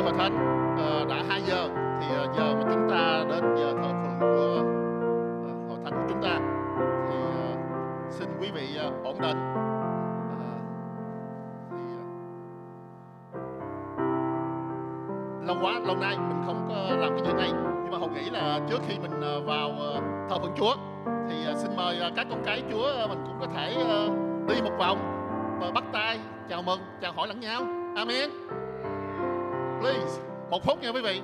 Hội Thánh đã 2 giờ thì giờ mà chúng ta đến giờ thờ phượng của Hội Thánh của chúng ta thì xin quý vị ổn định. Lâu nay mình không có làm cái chuyện này, nhưng mà Hồng nghĩ là trước khi mình vào thờ phượng Chúa thì xin mời các con cái Chúa mình cũng có thể đi một vòng và bắt tay chào mừng, chào hỏi lẫn nhau. Amen. Please, 1 phút nha quý vị.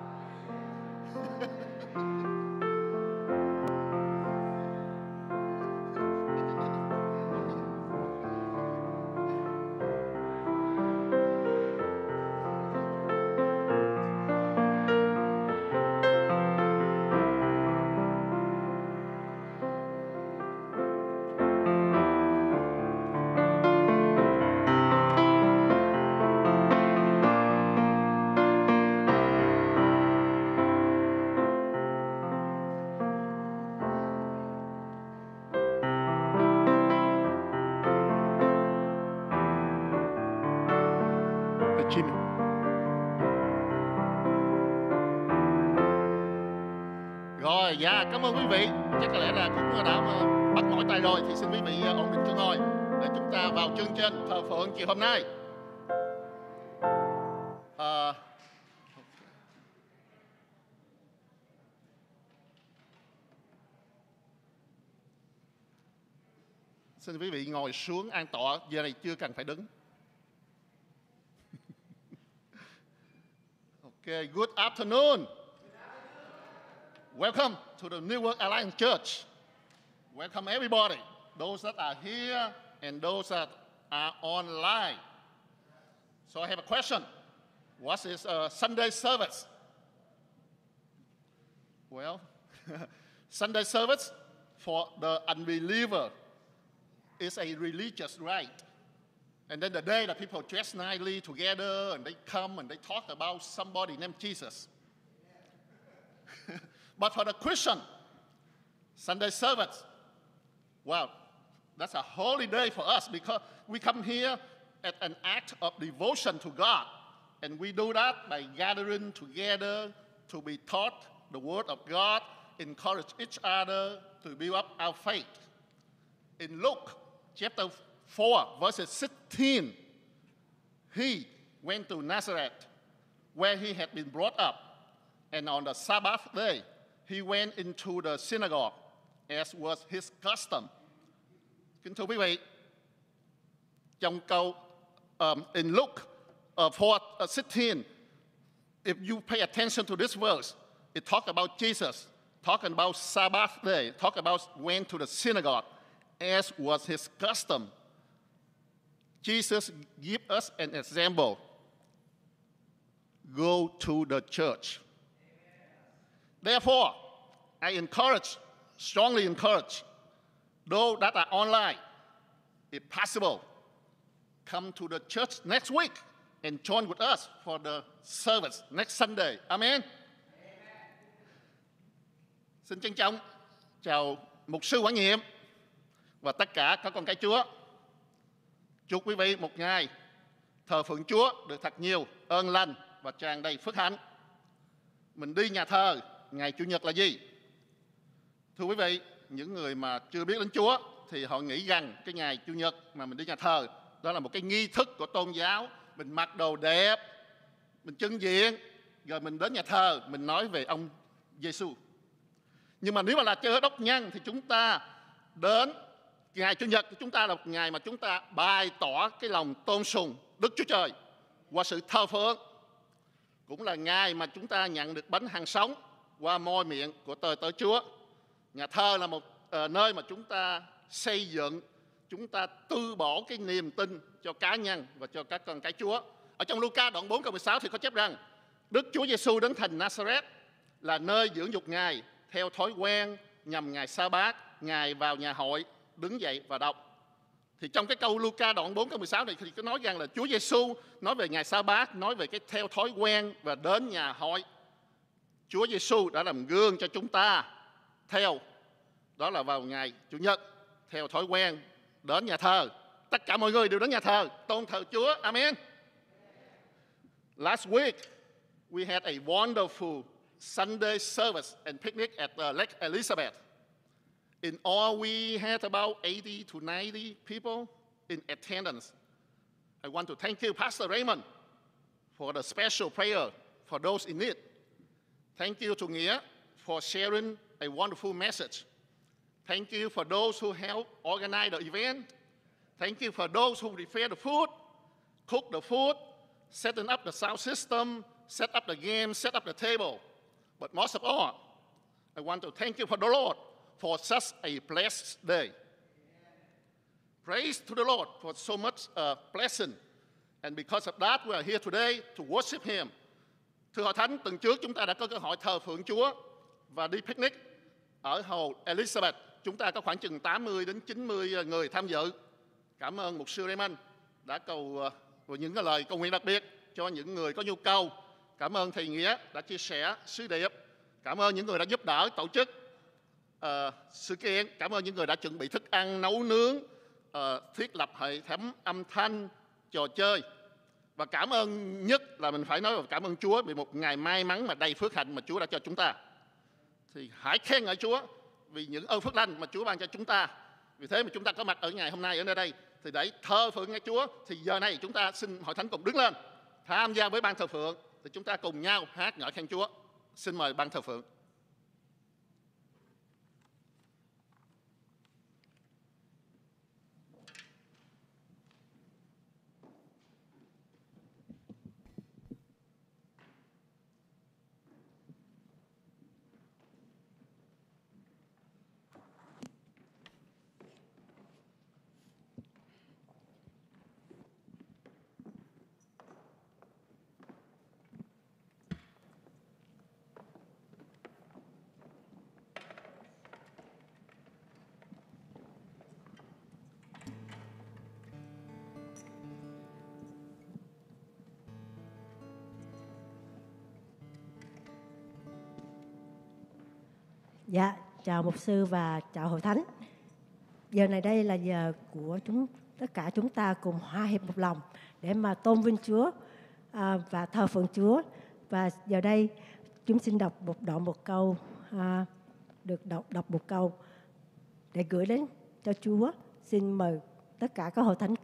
Jimmy. Rồi, dạ, cảm ơn quý vị. Chắc có lẽ là cũng đã bắt mỏi tay rồi, thì xin quý vị ổn định chỗ ngồi để chúng ta vào chương trình thờ phượng chiều hôm nay. Xin quý vị ngồi xuống an tọa, giờ này chưa cần phải đứng. Okay, good afternoon. Welcome to the New Work Alliance Church. Welcome everybody, those that are here and those that are online. So I have a question. What is a Sunday service? Well, Sunday service for the unbeliever is a religious rite. And then the day that people dress nicely together and they come and they talk about somebody named Jesus. But for the Christian, Sunday service, well, that's a holy day for us because we come here at an act of devotion to God. And we do that by gathering together to be taught the Word of God, encourage each other to build up our faith. In Luke chapter 4, verses 16, he went to Nazareth, where he had been brought up, and on the Sabbath day, he went into the synagogue, as was his custom. Kính thưa quý vị, trong câu in Luke 4:16, if you pay attention to this verse, it talks about Jesus, talking about Sabbath day, talk about went to the synagogue, as was his custom. Jesus gives us an example. Go to the church. Therefore, I strongly encourage, those that are online, if possible, come to the church next week and join with us for the service next Sunday. Amen. Xin trân trọng chào mục sư quản nhiệm và tất cả các con cái Chúa. Chúc quý vị một ngày thờ phượng Chúa được thật nhiều ơn lành và tràn đầy phước hạnh. Mình đi nhà thờ ngày Chủ nhật là gì? Thưa quý vị, những người mà chưa biết đến Chúa thì họ nghĩ rằng cái ngày Chủ nhật mà mình đi nhà thờ đó là một cái nghi thức của tôn giáo. Mình mặc đồ đẹp, mình trưng diện, rồi mình đến nhà thờ, mình nói về ông Giêsu. Nhưng mà nếu mà là Cơ Đốc nhân thì chúng ta đến ngày Chủ nhật, chúng ta là một ngày mà chúng ta bày tỏ cái lòng tôn sùng Đức Chúa Trời qua sự thờ phượng. Cũng là ngày mà chúng ta nhận được bánh hằng sống qua môi miệng của tớ Chúa. Nhà thờ là một nơi mà chúng ta xây dựng, chúng ta từ bỏ cái niềm tin cho cá nhân và cho các con cái Chúa. Ở trong Luca đoạn 4 câu 16 thì có chép rằng Đức Chúa Giêsu đến thành Nazareth là nơi dưỡng dục Ngài theo thói quen nhằm ngày Sa-bát, Ngài vào nhà hội, đứng dậy và đọc. Thì trong cái câu Luca đoạn 4 câu 16 này thì có nói rằng là Chúa Giêsu nói về ngày Sa-bát, nói về cái theo thói quen và đến nhà hội. Chúa Giêsu đã làm gương cho chúng ta theo, đó là vào ngày Chủ nhật, theo thói quen đến nhà thờ. Tất cả mọi người đều đến nhà thờ, tôn thờ Chúa. Amen. Last week, we had a wonderful Sunday service and picnic at Lake Elizabeth. In all, we had about 80 to 90 people in attendance. I want to thank you, Pastor Raymond, for the special prayer for those in need. Thank you to Nghĩa for sharing a wonderful message. Thank you for those who helped organize the event. Thank you for those who prepare the food, cook the food, setting up the sound system, set up the game, set up the table. But most of all, I want to thank you for the Lord for such a blessed day. Praise to the Lord for so much blessing. And because of that, we are here today to worship Him. Thưa Hội Thánh, tuần trước chúng ta đã có cơ hội thờ phượng Chúa và đi picnic ở hồ Elizabeth. Chúng ta có khoảng chừng 80 đến 90 người tham dự. Cảm ơn Mục sư Raymond đã cầu những cái lời cầu nguyện đặc biệt cho những người có nhu cầu. Cảm ơn Thầy Nghĩa đã chia sẻ sứ điệp. Cảm ơn những người đã giúp đỡ tổ chức sự kiện. Cảm ơn những người đã chuẩn bị thức ăn, nấu nướng, thiết lập hệ thống âm thanh, trò chơi. Và cảm ơn nhất là mình phải nói là cảm ơn Chúa vì một ngày may mắn mà đầy phước hạnh mà Chúa đã cho chúng ta. Thì hãy khen ngợi Chúa vì những ơn phước lành mà Chúa ban cho chúng ta. Vì thế mà chúng ta có mặt ở ngày hôm nay ở nơi đây. Thì để thờ phượng nghe Chúa thì giờ này chúng ta xin Hội Thánh cùng đứng lên tham gia với ban thờ phượng. Thì chúng ta cùng nhau hát ngợi khen Chúa. Xin mời ban thờ phượng. Dạ, chào mục sư và chào Hội Thánh. Giờ này đây là giờ của tất cả chúng ta cùng hòa hiệp một lòng để mà tôn vinh Chúa và thờ phượng Chúa. Và giờ đây chúng xin đọc một đoạn một câu, được đọc một câu để gửi đến cho Chúa. Xin mời tất cả các Hội Thánh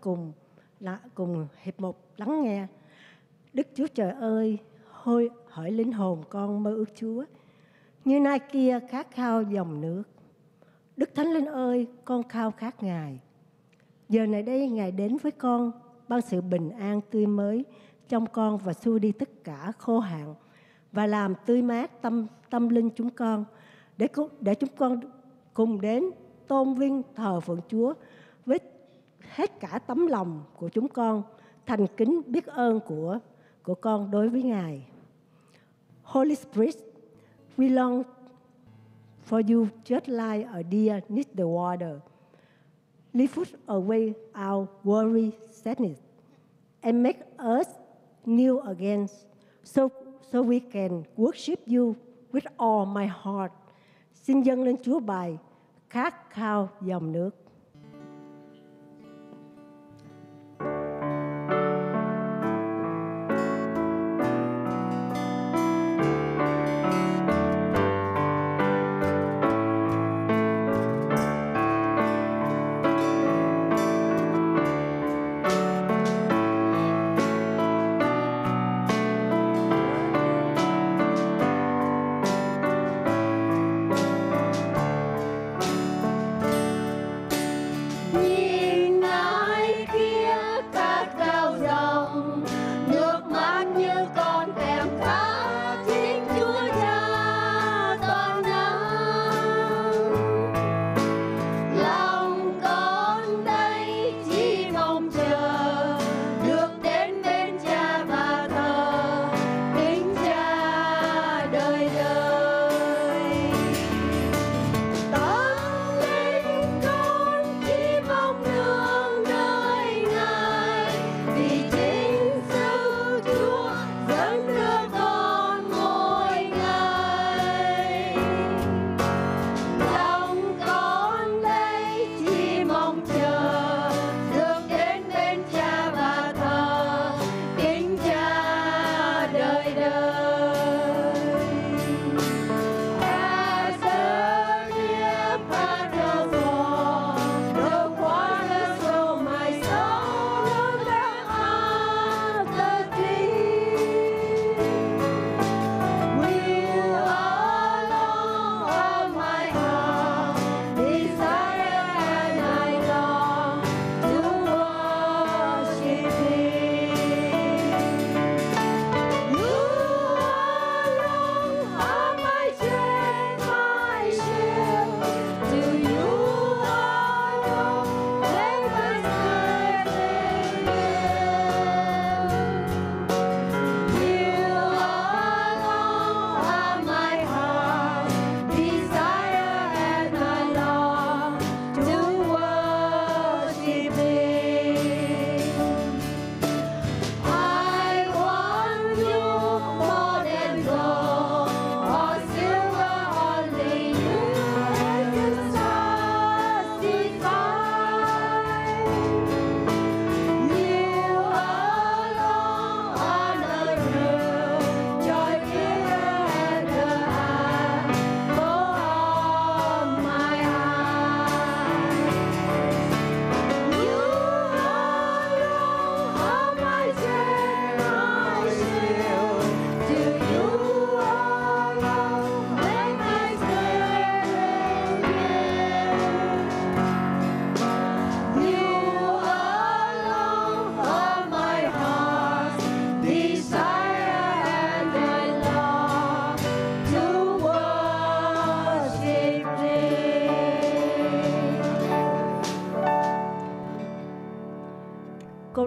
cùng hiệp một lắng nghe. Đức Chúa Trời ơi, hỡi linh hồn con mơ ước Chúa, như nai kia khát khao dòng nước. Đức Thánh Linh ơi, con khao khát Ngài. Giờ này đây Ngài đến với con, ban sự bình an tươi mới trong con và xua đi tất cả khô hạn và làm tươi mát tâm linh chúng con, để chúng con cùng đến tôn vinh thờ phượng Chúa với hết cả tấm lòng của chúng con, thành kính biết ơn của con đối với Ngài. Holy Spirit, we long for you just like a deer needs the water. Lift away our worry, sadness, and make us new again, so we can worship you with all my heart. Xin dâng lên Chúa bài khát khao dòng nước.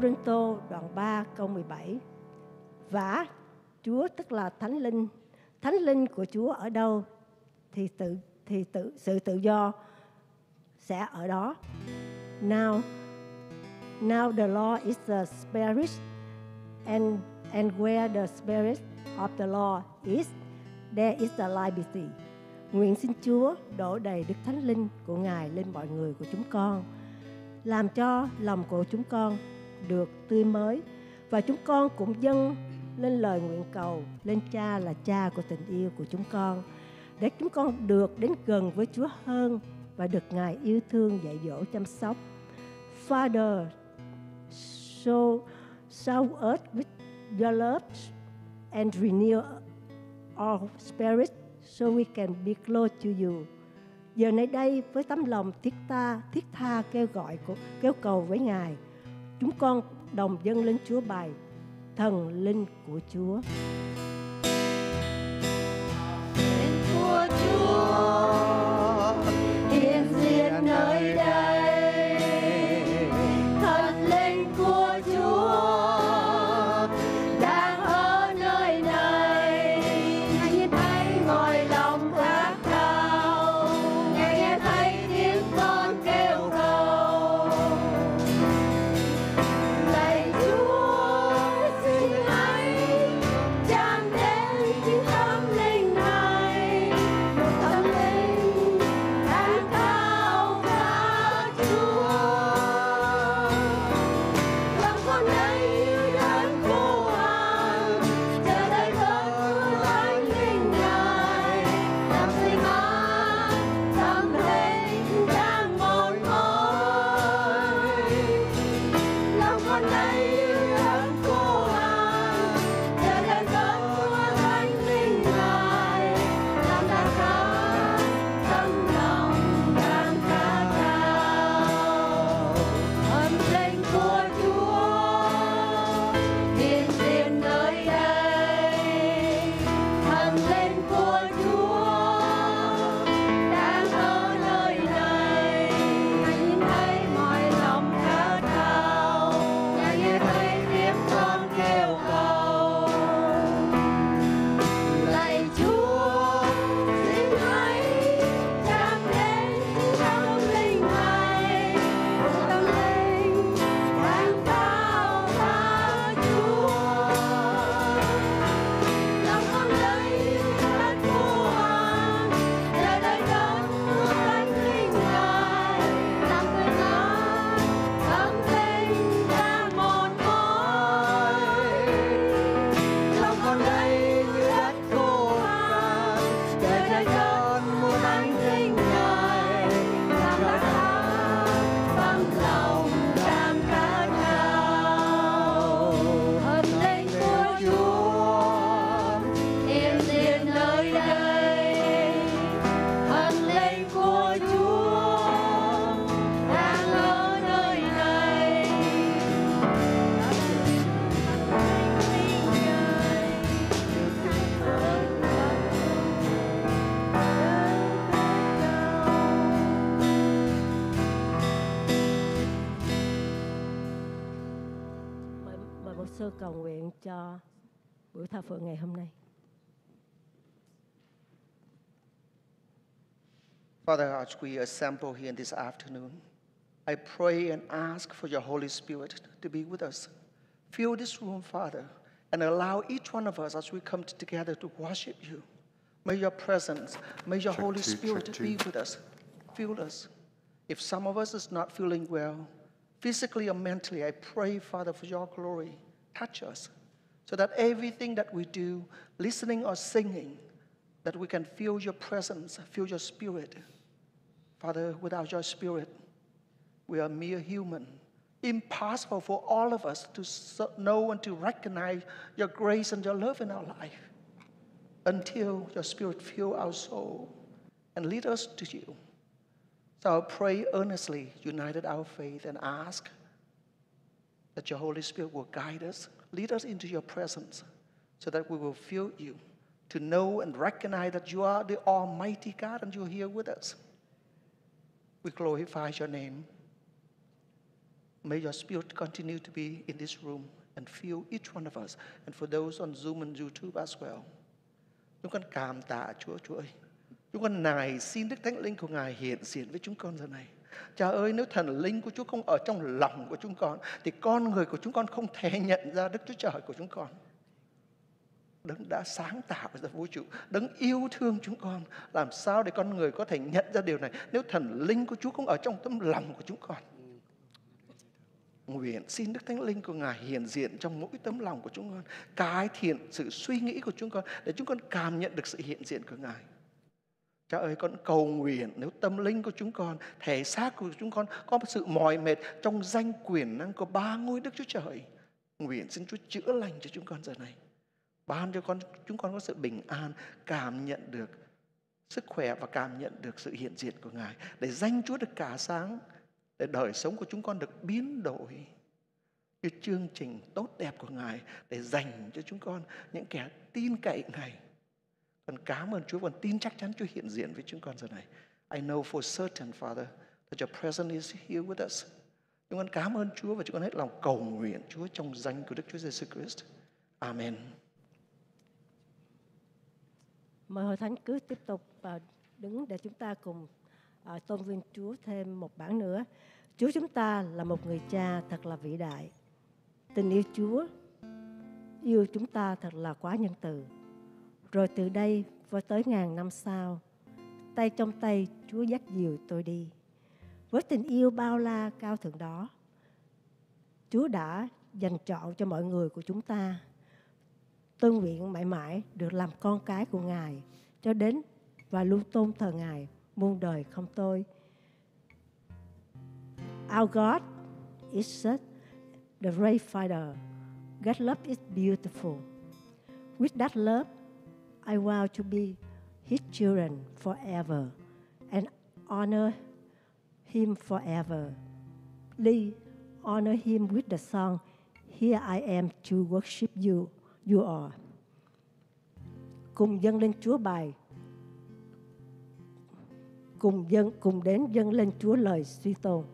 Cô-rinh-tô đoạn 3 câu 17. Và Chúa tức là Thánh Linh của Chúa ở đâu thì sự tự do sẽ ở đó. Now the Lord is the Spirit, and where the Spirit of the Lord is, there is the liberty. Nguyện xin Chúa đổ đầy Đức Thánh Linh của Ngài lên mọi người của chúng con, làm cho lòng của chúng con được tươi mới, và chúng con cũng dâng lên lời nguyện cầu lên Cha là Cha của tình yêu của chúng con, để chúng con được đến gần với Chúa hơn và được Ngài yêu thương dạy dỗ chăm sóc. Father, show us with your love and renew our spirit so we can be close to you. Giờ này đây với tấm lòng thiết tha kêu cầu với Ngài, chúng con đồng dâng lên Chúa bài Thần Linh của Chúa. Linh của Chúa hiện diện nơi đây, Thần Linh của Chúa đang ở nơi này. Ngài nghe thấy ngòi lòng khát khao, Ngài nghe thấy tiếng con kêu cầu. Lạy Chúa, xin hãy chạm đến chính tâm linh này, một tâm linh khát khao khát Chúa. Lòng con đây như đấng khô hạn, chờ đợi cơn mưa thánh linh Ngài, làm sinh mát tâm linh đang mòn mỏi. Lòng con đây như đấng khô hạn, chờ đợi cơn mưa thánh linh Ngài, làm đàn khát tâm lòng đang khát khao. Thần linh của Chúa hiện diện nơi đây, Thần linh của Chúa đang ở nơi này. Ngài nhìn thấy mọi lòng khát khao, Ngài nghe thấy tiếng con kêu cầu. Lạy Chúa, xin hãy chạm đến chính tâm linh này, một tâm linh đang khao khát Chúa. Lòng con đây khát khô hạn, chờ đợi cơn mưa thánh linh Ngài, làm tươi mát tâm linh đang mòn mỏi. Lòng con đây như đất khô hạn, chờ đợi cơn mưa thánh linh Ngài, làm đàn khát tâm lòng đang khát khao. Thần linh của Chúa hiện diện nơi đây, Thần linh của Chúa đang ở nơi này. Mời mục sư cầu nguyện cho buổi thờ phượng ngày hôm nay. Father, as we assemble here this afternoon, I pray and ask for your Holy Spirit to be with us. Fill this room, Father, and allow each one of us as we come together to worship you. May your presence, may your Holy Spirit be with us. Fill us. If some of us is not feeling well, physically or mentally, I pray, Father, for your glory. Touch us so that everything that we do, listening or singing, that we can feel your presence, feel your spirit. Father, without your spirit, we are mere human. Impossible for all of us to know and to recognize your grace and your love in our life until your spirit fill our soul and lead us to you. So I pray earnestly, united our faith, and ask that your Holy Spirit will guide us, lead us into your presence, so that we will feel you, to know and recognize that you are the Almighty God and you're here with us. We glorify your name. May your Spirit continue to be in this room and fill each one of us, and for those on Zoom and YouTube as well. Chúng con cảm tạ Chúa, Chúa ơi. Chúng con nài xin Đức Thánh Linh của Ngài hiện diện với chúng con giờ này. Cha ơi, nếu thần linh của Chúa không ở trong lòng của chúng con, thì con người của chúng con không thể nhận ra Đức Chúa Trời của chúng con. Đấng đã sáng tạo ra vũ trụ, Đấng yêu thương chúng con. Làm sao để con người có thể nhận ra điều này nếu thần linh của Chúa không ở trong tấm lòng của chúng con? Nguyện xin Đức Thánh Linh của Ngài hiện diện trong mỗi tấm lòng của chúng con, cải thiện sự suy nghĩ của chúng con để chúng con cảm nhận được sự hiện diện của Ngài. Cha ơi, con cầu nguyện nếu tâm linh của chúng con, thể xác của chúng con có một sự mỏi mệt trong danh quyền năng của ba ngôi Đức Chúa Trời, nguyện xin Chúa chữa lành cho chúng con giờ này. Ban cho chúng con có sự bình an, cảm nhận được sức khỏe và cảm nhận được sự hiện diện của Ngài, để danh Chúa được cả sáng, để đời sống của chúng con được biến đổi cái chương trình tốt đẹp của Ngài để dành cho chúng con những kẻ tin cậy Ngài. Con cảm ơn Chúa, con tin chắc chắn Chúa hiện diện với chúng con giờ này. I know for certain, Father, that your presence is here with us. Chúng con cảm ơn Chúa và chúng con hết lòng cầu nguyện Chúa trong danh của Đức Chúa Giêsu Christ. Amen. Mời Hội Thánh cứ tiếp tục đứng để chúng ta cùng tôn vinh Chúa thêm một bản nữa. Chúa chúng ta là một người cha thật là vĩ đại. Tình yêu Chúa yêu chúng ta thật là quá nhân từ. Rồi từ đây với tới ngàn năm sau, tay trong tay Chúa dắt dìu tôi đi. Với tình yêu bao la cao thượng đó, Chúa đã dành trọn cho mọi người của chúng ta. Tôi nguyện mãi mãi được làm con cái của Ngài cho đến và luôn tôn thờ Ngài muôn đời không tôi. Our God is such the great fighter. God's love is beautiful. With that love, I vow to be His children forever and honor Him forever. Please honor Him with the song, Here I am to worship you, you are. Cùng dâng lên Chúa bài, cùng đến dâng lên Chúa lời suy tôn.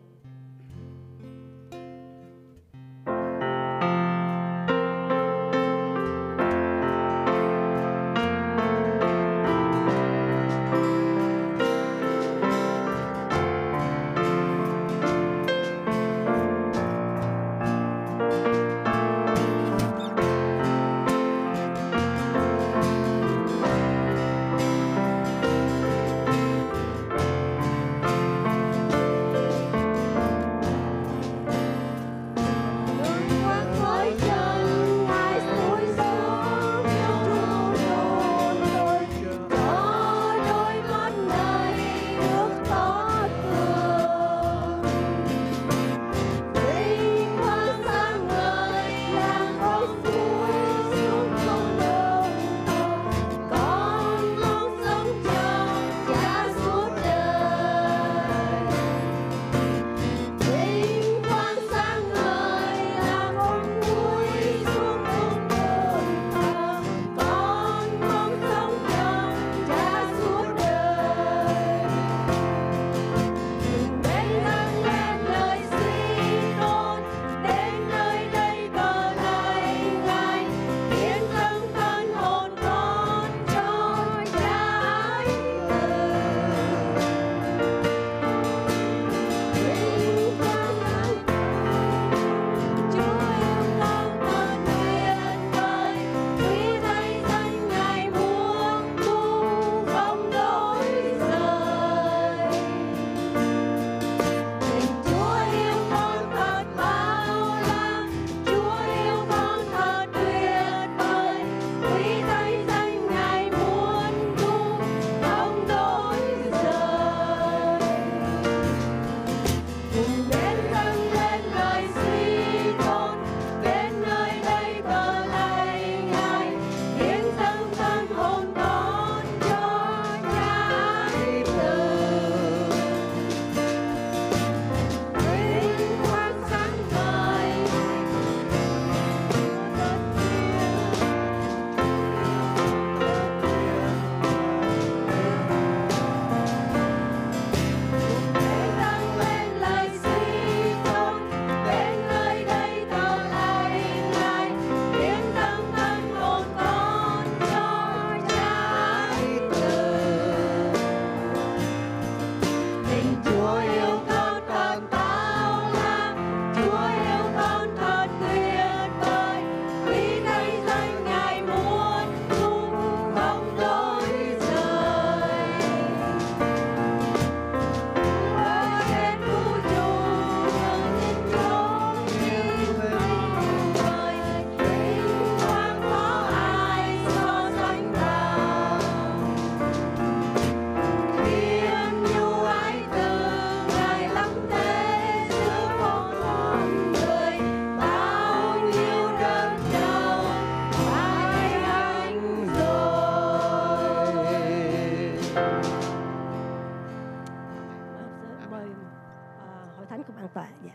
Dạ.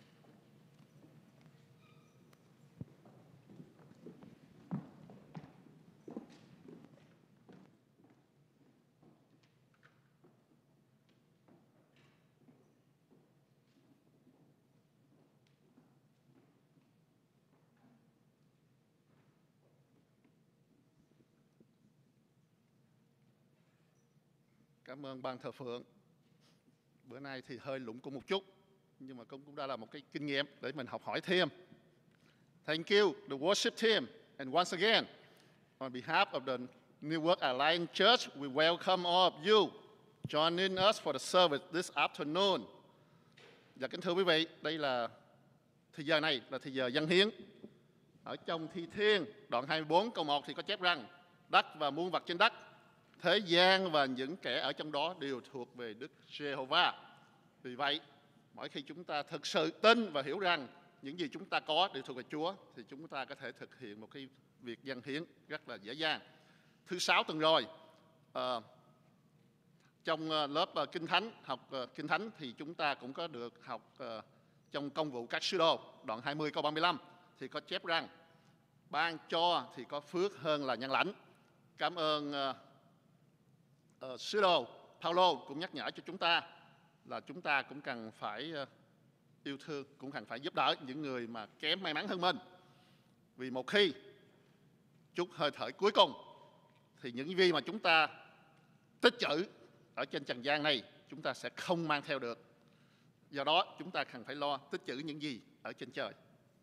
Cảm ơn ban thờ phượng. Bữa nay thì hơi lủng cung một chút, nhưng mà cũng đã là một cái kinh nghiệm để mình học hỏi thêm. Thank you, the worship team. And once again, on behalf of the New Work Alliance Church, we welcome all of you joining us for the service this afternoon. Và kính thưa quý vị, đây là thời giờ này là thời giờ dâng hiến. Ở trong Thi Thiên, đoạn 24 câu 1 thì có chép rằng đất và muôn vật trên đất, thế gian và những kẻ ở trong đó đều thuộc về Đức Giê-hô-va. Vì vậy, mỗi khi chúng ta thực sự tin và hiểu rằng những gì chúng ta có đều thuộc về Chúa, thì chúng ta có thể thực hiện một cái việc dâng hiến rất là dễ dàng. Thứ Sáu tuần rồi, trong lớp Kinh Thánh, học Kinh Thánh thì chúng ta cũng có được học trong công vụ các sứ đồ, đoạn 20 câu 35, thì có chép rằng ban cho thì có phước hơn là nhân lãnh. Cảm ơn sứ đồ Phaolô cũng nhắc nhở cho chúng ta là chúng ta cũng cần phải yêu thương, cũng cần phải giúp đỡ những người mà kém may mắn hơn mình. Vì một khi chút hơi thở cuối cùng thì những gì mà chúng ta tích trữ ở trên trần gian này chúng ta sẽ không mang theo được. Do đó chúng ta cần phải lo tích trữ những gì ở trên trời.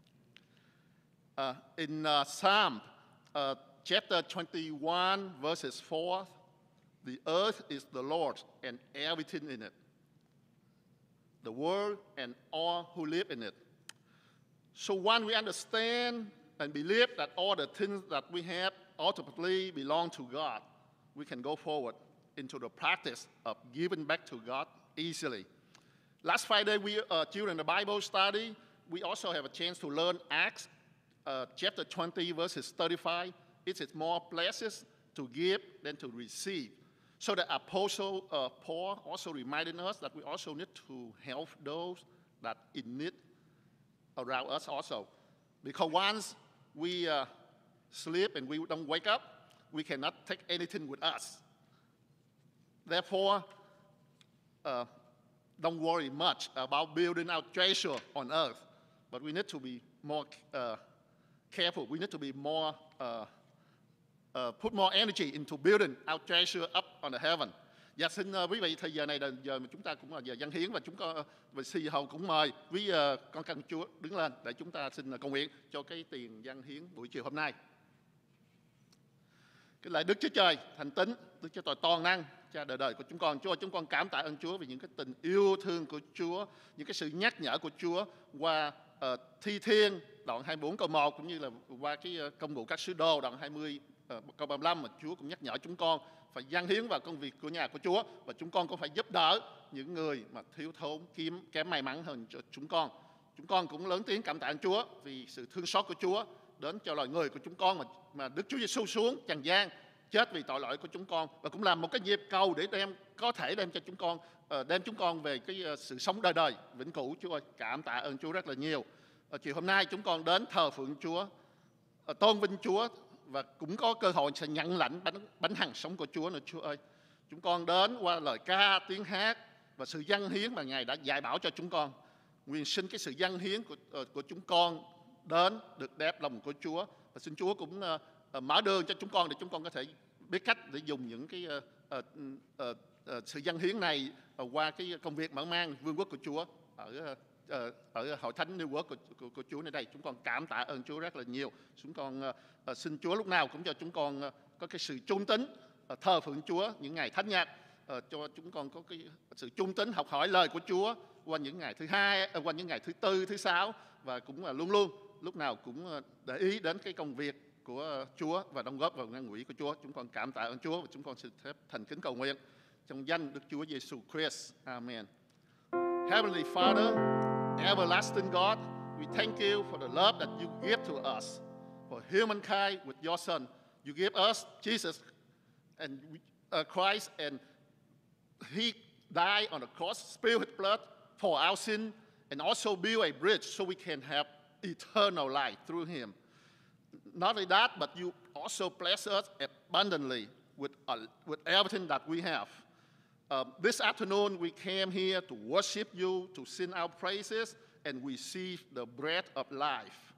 In Psalm chapter 21 verses 4, the earth is the Lord's and everything in it, the world and all who live in it. So once we understand and believe that all the things that we have ultimately belong to God, we can go forward into the practice of giving back to God easily. Last Friday, during the Bible study, we also have a chance to learn Acts chapter 20, verses 35. It is more blessed to give than to receive. So the Apostle Paul also reminded us that we also need to help those that in need around us also. Because once we sleep and we don't wake up, we cannot take anything with us. Therefore, don't worry much about building our treasure on earth, but we need to be more careful. We need to be more put more energy into building our treasure up on the heaven. Và xin quý vị, thời giờ này là giờ mà chúng ta cũng là giờ dâng hiến, và chúng con và CEO cũng mời quý con cần Chúa đứng lên để chúng ta xin cầu nguyện cho cái tiền dâng hiến buổi chiều hôm nay. Cái lạy Đức Chúa Trời thành tín, Đức Chúa Trời toàn năng, Cha đời đời của chúng con. Chúa, chúng con cảm tạ ơn Chúa vì những cái tình yêu thương của Chúa, những cái sự nhắc nhở của Chúa qua Thi Thiên đoạn 24 câu 1 cũng như là qua cái công vụ các sứ đồ đoạn 20 câu 35 mà Chúa cũng nhắc nhở chúng con phải dâng hiến vào công việc của nhà của Chúa, và chúng con cũng phải giúp đỡ những người mà thiếu thốn, kém may mắn hơn chúng con. Chúng con cũng lớn tiếng cảm tạ ơn Chúa vì sự thương xót của Chúa đến cho loài người của chúng con mà Đức Chúa Giêsu xuống trần gian chết vì tội lỗi của chúng con, và cũng làm một cái dịp cầu để có thể đem cho chúng con đem chúng con về cái sự sống đời đời vĩnh cửu. Chúa ơi, cảm tạ ơn Chúa rất là nhiều. Chiều hôm nay chúng con đến thờ phượng Chúa, tôn vinh Chúa, và cũng có cơ hội sẽ nhận lãnh bánh hằng sống của Chúa nữa. Chúa ơi, chúng con đến qua lời ca, tiếng hát và sự dâng hiến mà Ngài đã dạy bảo cho chúng con. Nguyện xin cái sự dâng hiến của chúng con đến được đẹp lòng của Chúa, và xin Chúa cũng mở đường cho chúng con để chúng con có thể biết cách để dùng những cái sự dâng hiến này qua cái công việc mở mang vương quốc của Chúa ở hội thánh New Work của Chúa nơi đây. Chúng con cảm tạ ơn Chúa rất là nhiều. Chúng con xin Chúa lúc nào cũng cho chúng con có cái sự trung tín thờ phượng Chúa những ngày thánh nhật, cho chúng con có cái sự trung tín học hỏi lời của Chúa qua những ngày thứ hai, qua những ngày thứ tư, thứ sáu, và cũng là luôn luôn lúc nào cũng để ý đến cái công việc của Chúa và đóng góp vào ngân quỹ của Chúa. Chúng con cảm tạ ơn Chúa và chúng con xin phép thành kính cầu nguyện trong danh Đức Chúa Giêsu Christ. Amen. Heavenly Father, everlasting God, we thank you for the love that you give to us, for humankind with your Son. You give us Jesus and Christ, and He died on the cross, spilled His blood for our sin, and also build a bridge so we can have eternal life through him. Not only that, but you also bless us abundantly with everything that we have. This afternoon, we came here to worship you, to sing our praises, and receive the bread of life.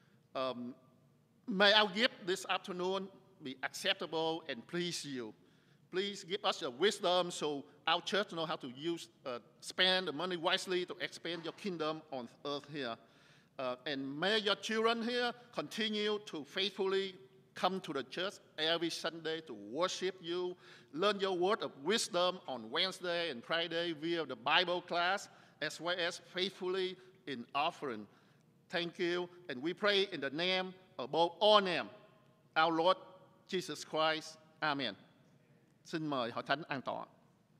May our gift this afternoon be acceptable and please you. Please give us the wisdom so our church know how to spend the money wisely to expand your kingdom on earth here. And may your children here continue to faithfully come to the church every Sunday to worship you, learn your word of wisdom on Wednesday and Friday via the Bible class, as well as faithfully in offering. Thank you, and we pray in the name above all names, our Lord Jesus Christ. Amen. Xin mời hội thánh an tọa.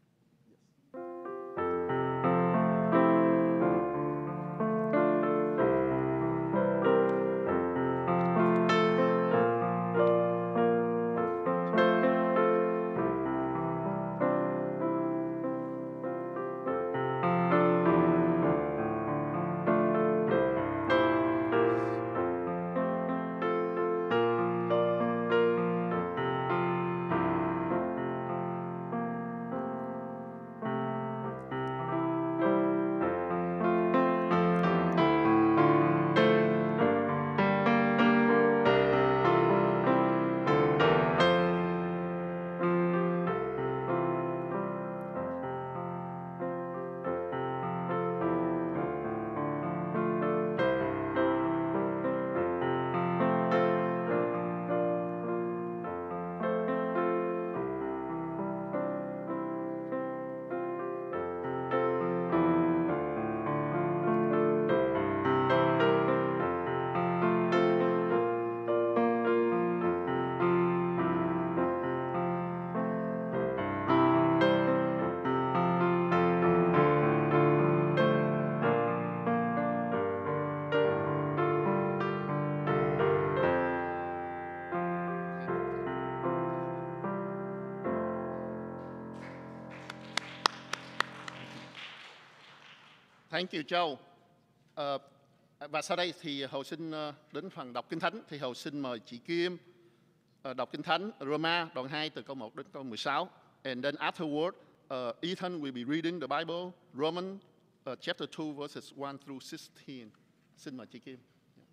Thank you, Joe. Và sau đây thì Hầu xin đến phần đọc Kinh Thánh. Thì Hầu xin mời chị Kim đọc Kinh Thánh Roma đoạn 2 từ câu 1 đến câu 16. And then afterward, Ethan will be reading the Bible, Romans chapter 2 verses 1 through 16. Xin mời chị Kim.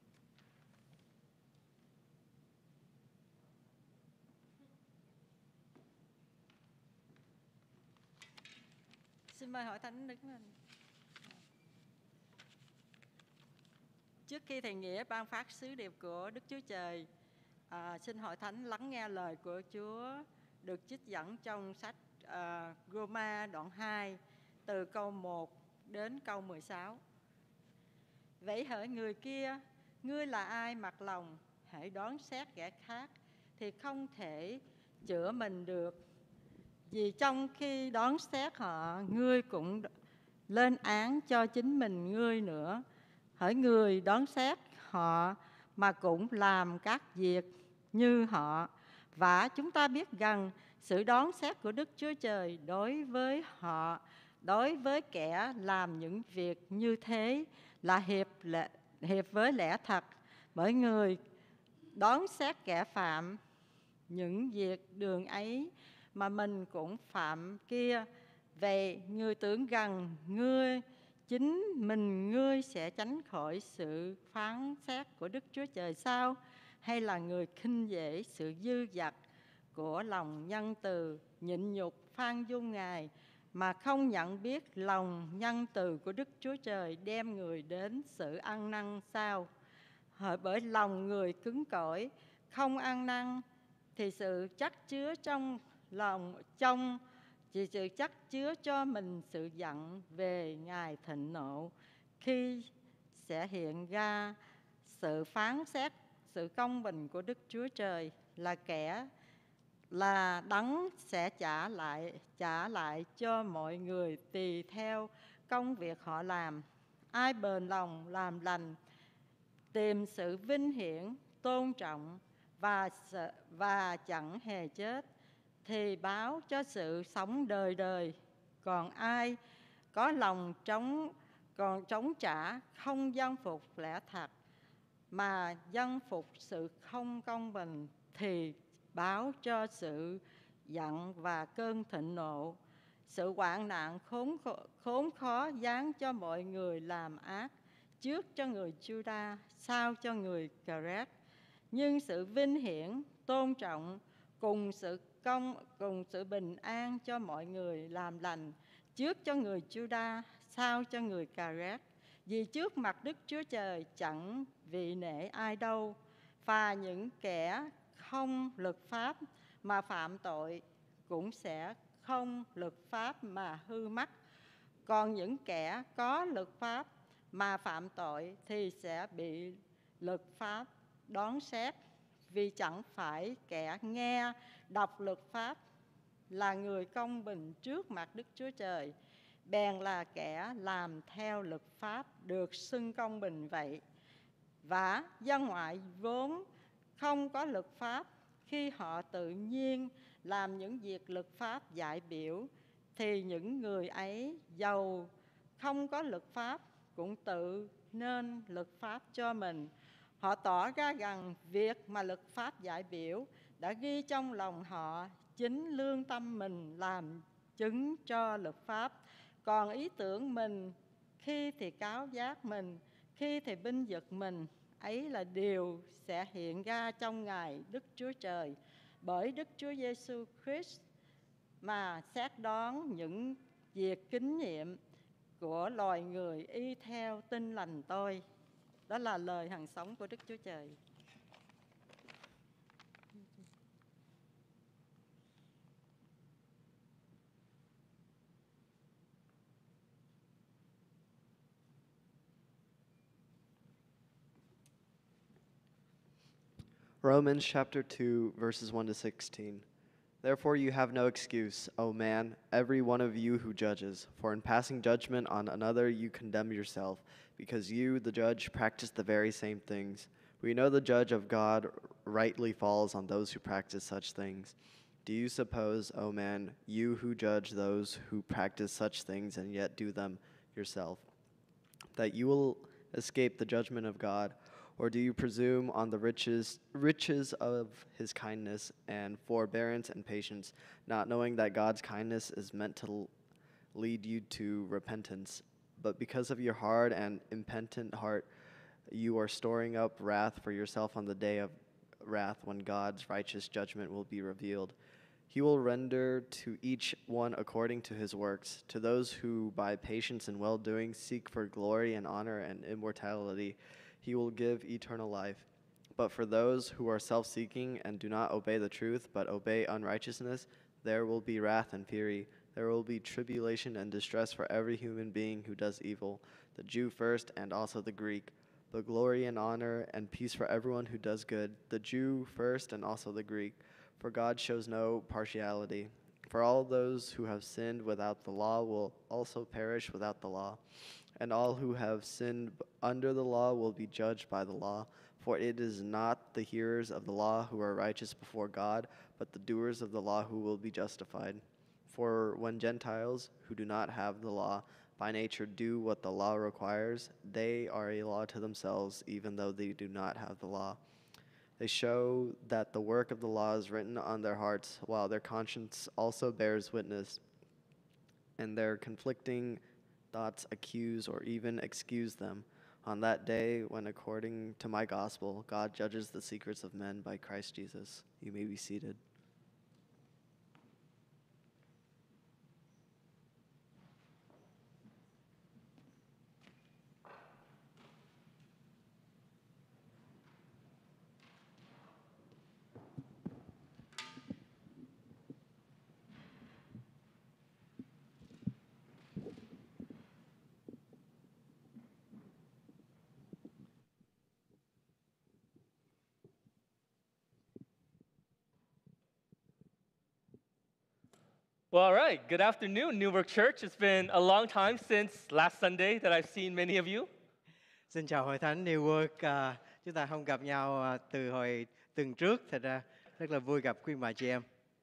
Xin mời hội thánh đứng lên. Trước khi thầy Nghĩa ban phát sứ điệp của Đức Chúa Trời, xin hội thánh lắng nghe lời của Chúa được trích dẫn trong sách Roma đoạn 2 từ câu 1 đến câu 16. Vậy hỡi người kia, ngươi là ai mặc lòng, hãy đoán xét kẻ khác thì không thể chữa mình được. Vì trong khi đoán xét họ, ngươi cũng lên án cho chính mình ngươi nữa. Hỡi người đoán xét họ mà cũng làm các việc như họ. Và chúng ta biết rằng sự đoán xét của Đức Chúa Trời đối với họ, đối với kẻ làm những việc như thế là hiệp với lẽ thật. Bởi người đoán xét kẻ phạm những việc đường ấy mà mình cũng phạm kia. Vậy ngươi tưởng rằng chính mình ngươi sẽ tránh khỏi sự phán xét của Đức Chúa Trời sao? Hay là người khinh dễ sự dư dật của lòng nhân từ, nhịn nhục khoan dung Ngài, mà không nhận biết lòng nhân từ của Đức Chúa Trời đem người đến sự ăn năn sao? Bởi lòng người cứng cỏi, không ăn năn, thì sự chắc chứa trong lòng chỉ sự chắc chứa cho mình sự giận về ngày thịnh nộ, khi sẽ hiện ra sự phán xét, sự công bình của Đức Chúa Trời là đấng sẽ trả lại cho mọi người tùy theo công việc họ làm. Ai bền lòng làm lành, tìm sự vinh hiển, tôn trọng và chẳng hề chết, thì báo cho sự sống đời đời. Còn ai có lòng còn chống trả không dân phục lẽ thật, mà dân phục sự không công bình, thì báo cho sự giận và cơn thịnh nộ. Sự hoạn nạn khốn khó giáng cho mọi người làm ác, trước cho người Juda, sau cho người Cà-rét. Nhưng sự vinh hiển, tôn trọng cùng sự bình an cho mọi người làm lành, trước cho người Juda, sau cho người Cà-rét. Vì trước mặt Đức Chúa Trời chẳng vị nể ai đâu, và những kẻ không luật pháp mà phạm tội cũng sẽ không luật pháp mà hư mất. Còn những kẻ có luật pháp mà phạm tội thì sẽ bị luật pháp đón xét, vì chẳng phải kẻ nghe đọc luật pháp là người công bình trước mặt Đức Chúa Trời, bèn là kẻ làm theo luật pháp được xưng công bình vậy. Và dân ngoại vốn không có luật pháp, khi họ tự nhiên làm những việc luật pháp dạy biểu, thì những người ấy giàu không có luật pháp cũng tự nên luật pháp cho mình. Họ tỏ ra rằng việc mà luật pháp dạy biểu đã ghi trong lòng họ, chính lương tâm mình làm chứng cho luật pháp. Còn ý tưởng mình, khi thì cáo giác mình, khi thì binh vực mình, ấy là điều sẽ hiện ra trong ngày Đức Chúa Trời, bởi Đức Chúa Giêsu Christ mà xét đoán những việc kính nhiệm của loài người y theo tin lành tôi. Đó là lời hằng sống của Đức Chúa Trời. Romans chapter 2, verses 1 to 16. Therefore you have no excuse, O man, every one of you who judges, for in passing judgment on another you condemn yourself, because you, the judge, practice the very same things. We know the judge of God rightly falls on those who practice such things. Do you suppose, O man, you who judge those who practice such things and yet do them yourself, that you will escape the judgment of God? Or do you presume on the riches of his kindness and forbearance and patience, not knowing that God's kindness is meant to lead you to repentance? But because of your hard and impenitent heart, you are storing up wrath for yourself on the day of wrath, when God's righteous judgment will be revealed. He will render to each one according to his works. To those who by patience and well-doing seek for glory and honor and immortality, he will give eternal life. But for those who are self-seeking and do not obey the truth, but obey unrighteousness, there will be wrath and fury. There will be tribulation and distress for every human being who does evil, the Jew first and also the Greek. But glory and honor and peace for everyone who does good, the Jew first and also the Greek. For God shows no partiality. For all those who have sinned without the law will also perish without the law. And all who have sinned under the law will be judged by the law. For it is not the hearers of the law who are righteous before God, but the doers of the law who will be justified. For when Gentiles, who do not have the law, by nature do what the law requires, they are a law to themselves, even though they do not have the law. They show that the work of the law is written on their hearts, while their conscience also bears witness, and their conflicting thoughts accuse or even excuse them. On that day, when according to my gospel, God judges the secrets of men by Christ Jesus. You may be seated. Well, all right. Good afternoon, Newark Church. It's been a long time since last Sunday that I've seen many of you. Xin chào Hội Thánh Newark. Chúng ta không gặp nhau từ hồi tuần trước, thật ra rất là vui gặp quý bà chị em.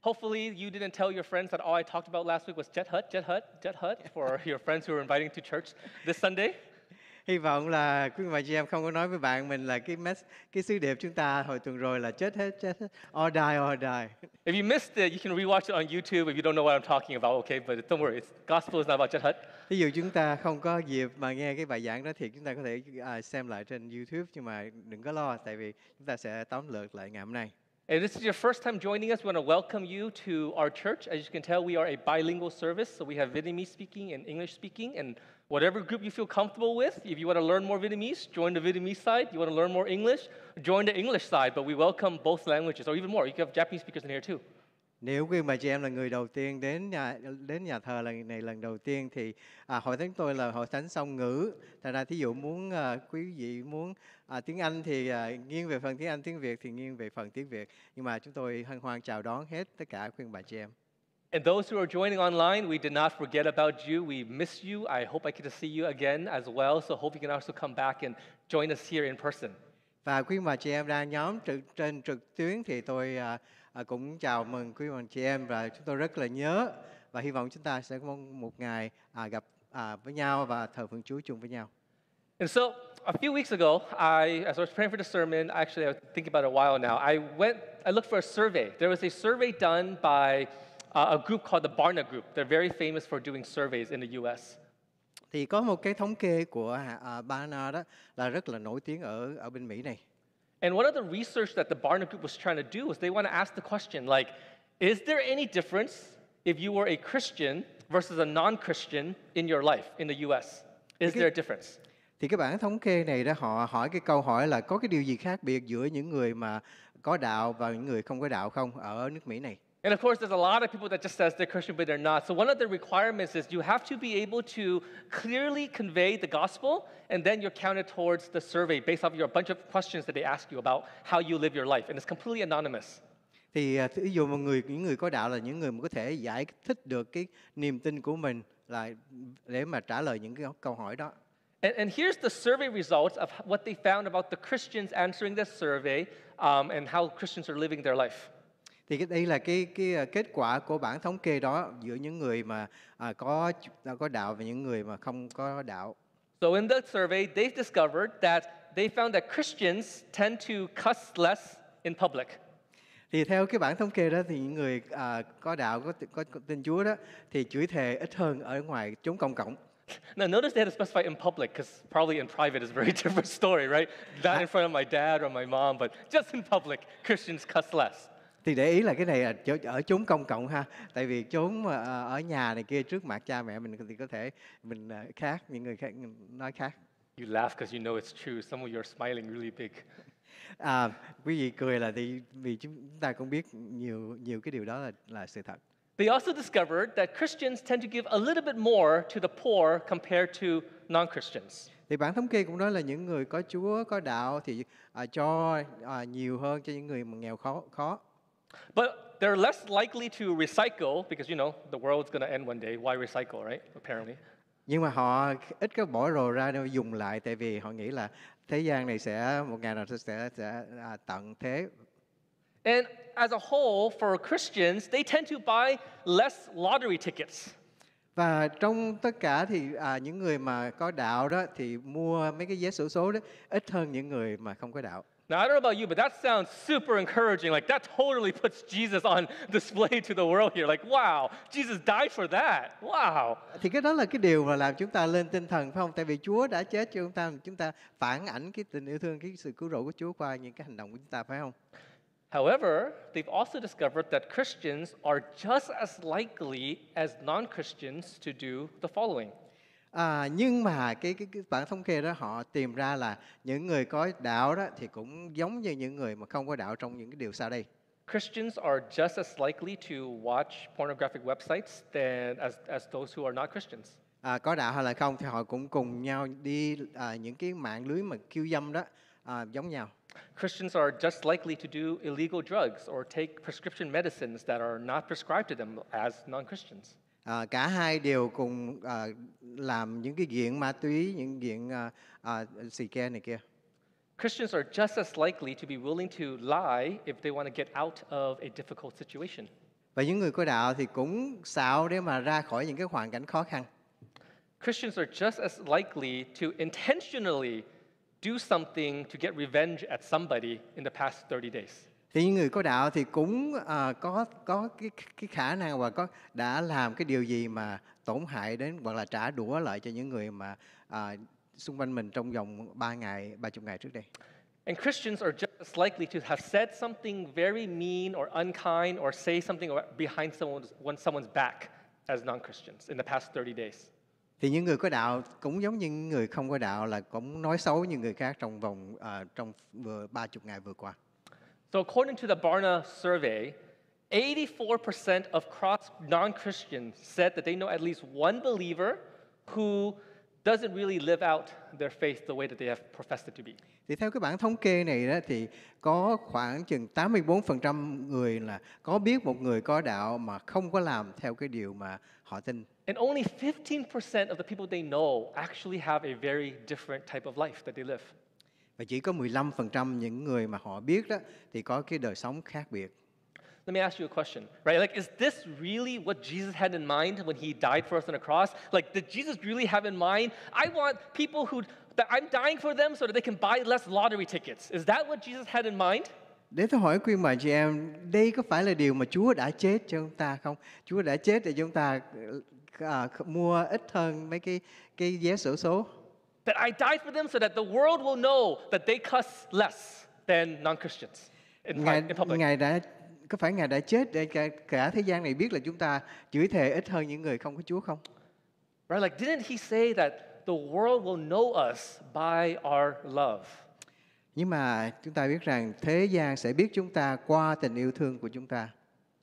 Hopefully, you didn't tell your friends that all I talked about last week was Jet Hut, Jet Hut, Jet Hut for your friends who were inviting to church this Sunday. Hy vọng là quý bà chị em không có nói với bạn mình là cái sứ điệp chúng ta hồi tuần rồi là chết hết, all die, all die. If you missed it, you can rewatch it on YouTube if you don't know what I'm talking about, okay? But don't worry, gospel is not about Jet Hut. Ví dụ chúng ta không có dịp mà nghe cái bài giảng đó thì chúng ta có thể xem lại trên YouTube, nhưng mà đừng có lo, tại vì chúng ta sẽ tóm lược lại ngày hôm nay. And this is your first time joining us, we want to welcome you to our church. As you can tell, we are a bilingual service, so we have Vietnamese speaking and English speaking, and whatever group you feel comfortable with. If you want to learn more Vietnamese, join the Vietnamese side. You want to learn more English, join the English side, but we welcome both languages, or even more. You can have Japanese speakers in here too. Nếu quý bà chị em là người đầu tiên đến nhà thờ lần đầu tiên thì hội thánh tôi là hội thánh song ngữ. Thật ra thí dụ muốn quý vị muốn tiếng Anh thì nghiêng về phần tiếng Anh, tiếng Việt thì nghiêng về phần tiếng Việt. Nhưng mà chúng tôi hân hoan chào đón hết tất cả quý bà chị em. And those who are joining online, we did not forget about you. We miss you. I hope I get to see you again as well. So hope you can also come back and join us here in person. Và quý bà chị em đang nhóm trên trực tuyến thì tôi cũng chào mừng quý bà chị em, và chúng tôi rất là nhớ và hy vọng chúng ta sẽ có một ngày gặp với nhau và thờ phượng Chúa chung với nhau. And so a few weeks ago, as I was praying for the sermon, actually I was thinking about it a while now, I looked for a survey. There was a survey done by a group called the Barna Group. They're very famous for doing surveys in the US. Thì có một cái thống kê của Barna đó là rất là nổi tiếng ở bên Mỹ này. And one of the research that the Barna Group was trying to do was they want to ask the question, like, is there any difference if you were a Christian versus a non-Christian in your life in the US? Is there a difference? Thì cái bảng thống kê này đó họ hỏi cái câu hỏi là có cái điều gì khác biệt giữa những người mà có đạo và những người không có đạo không ở nước Mỹ này? And of course, there's a lot of people that just says they're Christian, but they're not. So one of the requirements is you have to be able to clearly convey the gospel, and then you're counted towards the survey based off a bunch of questions that they ask you about how you live your life, and it's completely anonymous. Thì ví dụ những người có đạo là những người mà có thể giải thích được cái niềm tin của mình là để mà trả lời những cái câu hỏi đó. And here's the survey results of what they found about the Christians answering this survey and how Christians are living their life. Thì đây là cái kết quả của bảng thống kê đó giữa những người mà có đạo và những người mà không có đạo. So in the survey, they've discovered that they found that Christians tend to cuss less in public. Thì theo cái bảng thống kê đó thì những người có đạo có tin Chúa đó thì chửi thề ít hơn ở ngoài chốn công cộng. Now notice they had to specify in public because probably in private is a very different story, right? Not in front of my dad or my mom, but just in public, Christians cuss less. Thì để ý là cái này là ở chốn công cộng ha, tại vì chốn mà ở nhà này kia trước mặt cha mẹ mình thì có thể mình khác, những người khác nói khác. You laugh because you know it's true. Some of you are smiling really big. Quý vị cười là vì chúng ta cũng biết nhiều cái điều đó là sự thật. They also discovered that Christians tend to give a little bit more to the poor compared to non-Christians. Thì bản thống kê cũng nói là những người có Chúa, có đạo thì cho nhiều hơn cho những người mà nghèo khó. But they're less likely to recycle because, you know, the world's going to end one day. Why recycle, right? Apparently. Nhưng mà họ ít có bỏ đồ ra để dùng lại, tại vì họ nghĩ là thế gian này một ngày nào sẽ tận thế. And as a whole, for Christians, they tend to buy less lottery tickets. Và trong tất cả thì những người mà có đạo đó thì mua mấy cái vé xổ số đó ít hơn những người mà không có đạo. Now, I don't know about you, but that sounds super encouraging. Like, that totally puts Jesus on display to the world here. Like, wow, Jesus died for that. Wow. Thì cái đó là cái điều mà làm chúng ta lên tinh thần, phải không? Tại vì Chúa đã chết cho chúng ta phản ảnh cái tình yêu thương, cái sự cứu rỗi của Chúa qua những cái hành động của chúng ta, phải không? However, they've also discovered that Christians are just as likely as non-Christians to do the following. Nhưng mà cái bản thống kê đó họ tìm ra là những người có đạo đó thì cũng giống như những người mà không có đạo trong những cái điều sau đây. Christians are just as likely to watch pornographic websites as those who are not Christians. Có đạo hay là không thì họ cũng cùng nhau đi những cái mạng lưới mà khiêu dâm đó giống nhau. Christians are just likely to do illegal drugs or take prescription medicines that are not prescribed to them as non-Christians. Cả hai đều cùng làm những cái nghiện ma túy, những nghiện xì ke này kia. Christians are just as likely to be willing to lie if they want to get out of a difficult situation. Và những người có đạo thì cũng xạo để mà ra khỏi những cái hoàn cảnh khó khăn. Christians are just as likely to intentionally do something to get revenge at somebody in the past 30 days. Thì những người có đạo thì cũng có cái khả năng và đã làm cái điều gì mà tổn hại đến hoặc là trả đũa lại cho những người mà xung quanh mình trong vòng 30 ngày trước đây. And Christians are just as likely to have said something very mean or unkind or say something behind someone's back as non-Christians in the past 30 days. Thì những người có đạo cũng giống như những người không có đạo là cũng nói xấu những người khác trong 30 ngày vừa qua. So according to the Barna survey, 84% of non-Christians said that they know at least one believer who doesn't really live out their faith the way that they have professed it to be. Thì theo cái bảng thống kê này đó thì có khoảng chừng 84% người là có biết một người có đạo mà không có làm theo cái điều mà họ tin. And only 15% of the people they know actually have a very different type of life that they live. Và chỉ có 15% những người mà họ biết đó thì có cái đời sống khác biệt. Let me ask you a question, right? Like, is this really what Jesus had in mind when he died for us on the cross? Like, did Jesus really have in mind, I want people that I'm dying for them so that they can buy less lottery tickets? Is that what Jesus had in mind? Để tôi hỏi khuyên bà chị em, đây có phải là điều mà Chúa đã chết cho chúng ta không? Chúa đã chết để chúng ta mua ít hơn mấy cái vé xổ số. That I died for them so that the world will know that they cuss less than non-Christians in public. Có phải Ngài đã chết để cả thế gian này biết là chúng ta chửi thề ít hơn những người không có Chúa không? Right, like didn't he say that the world will know us by our love? Nhưng mà chúng ta biết rằng thế gian sẽ biết chúng ta qua tình yêu thương của chúng ta.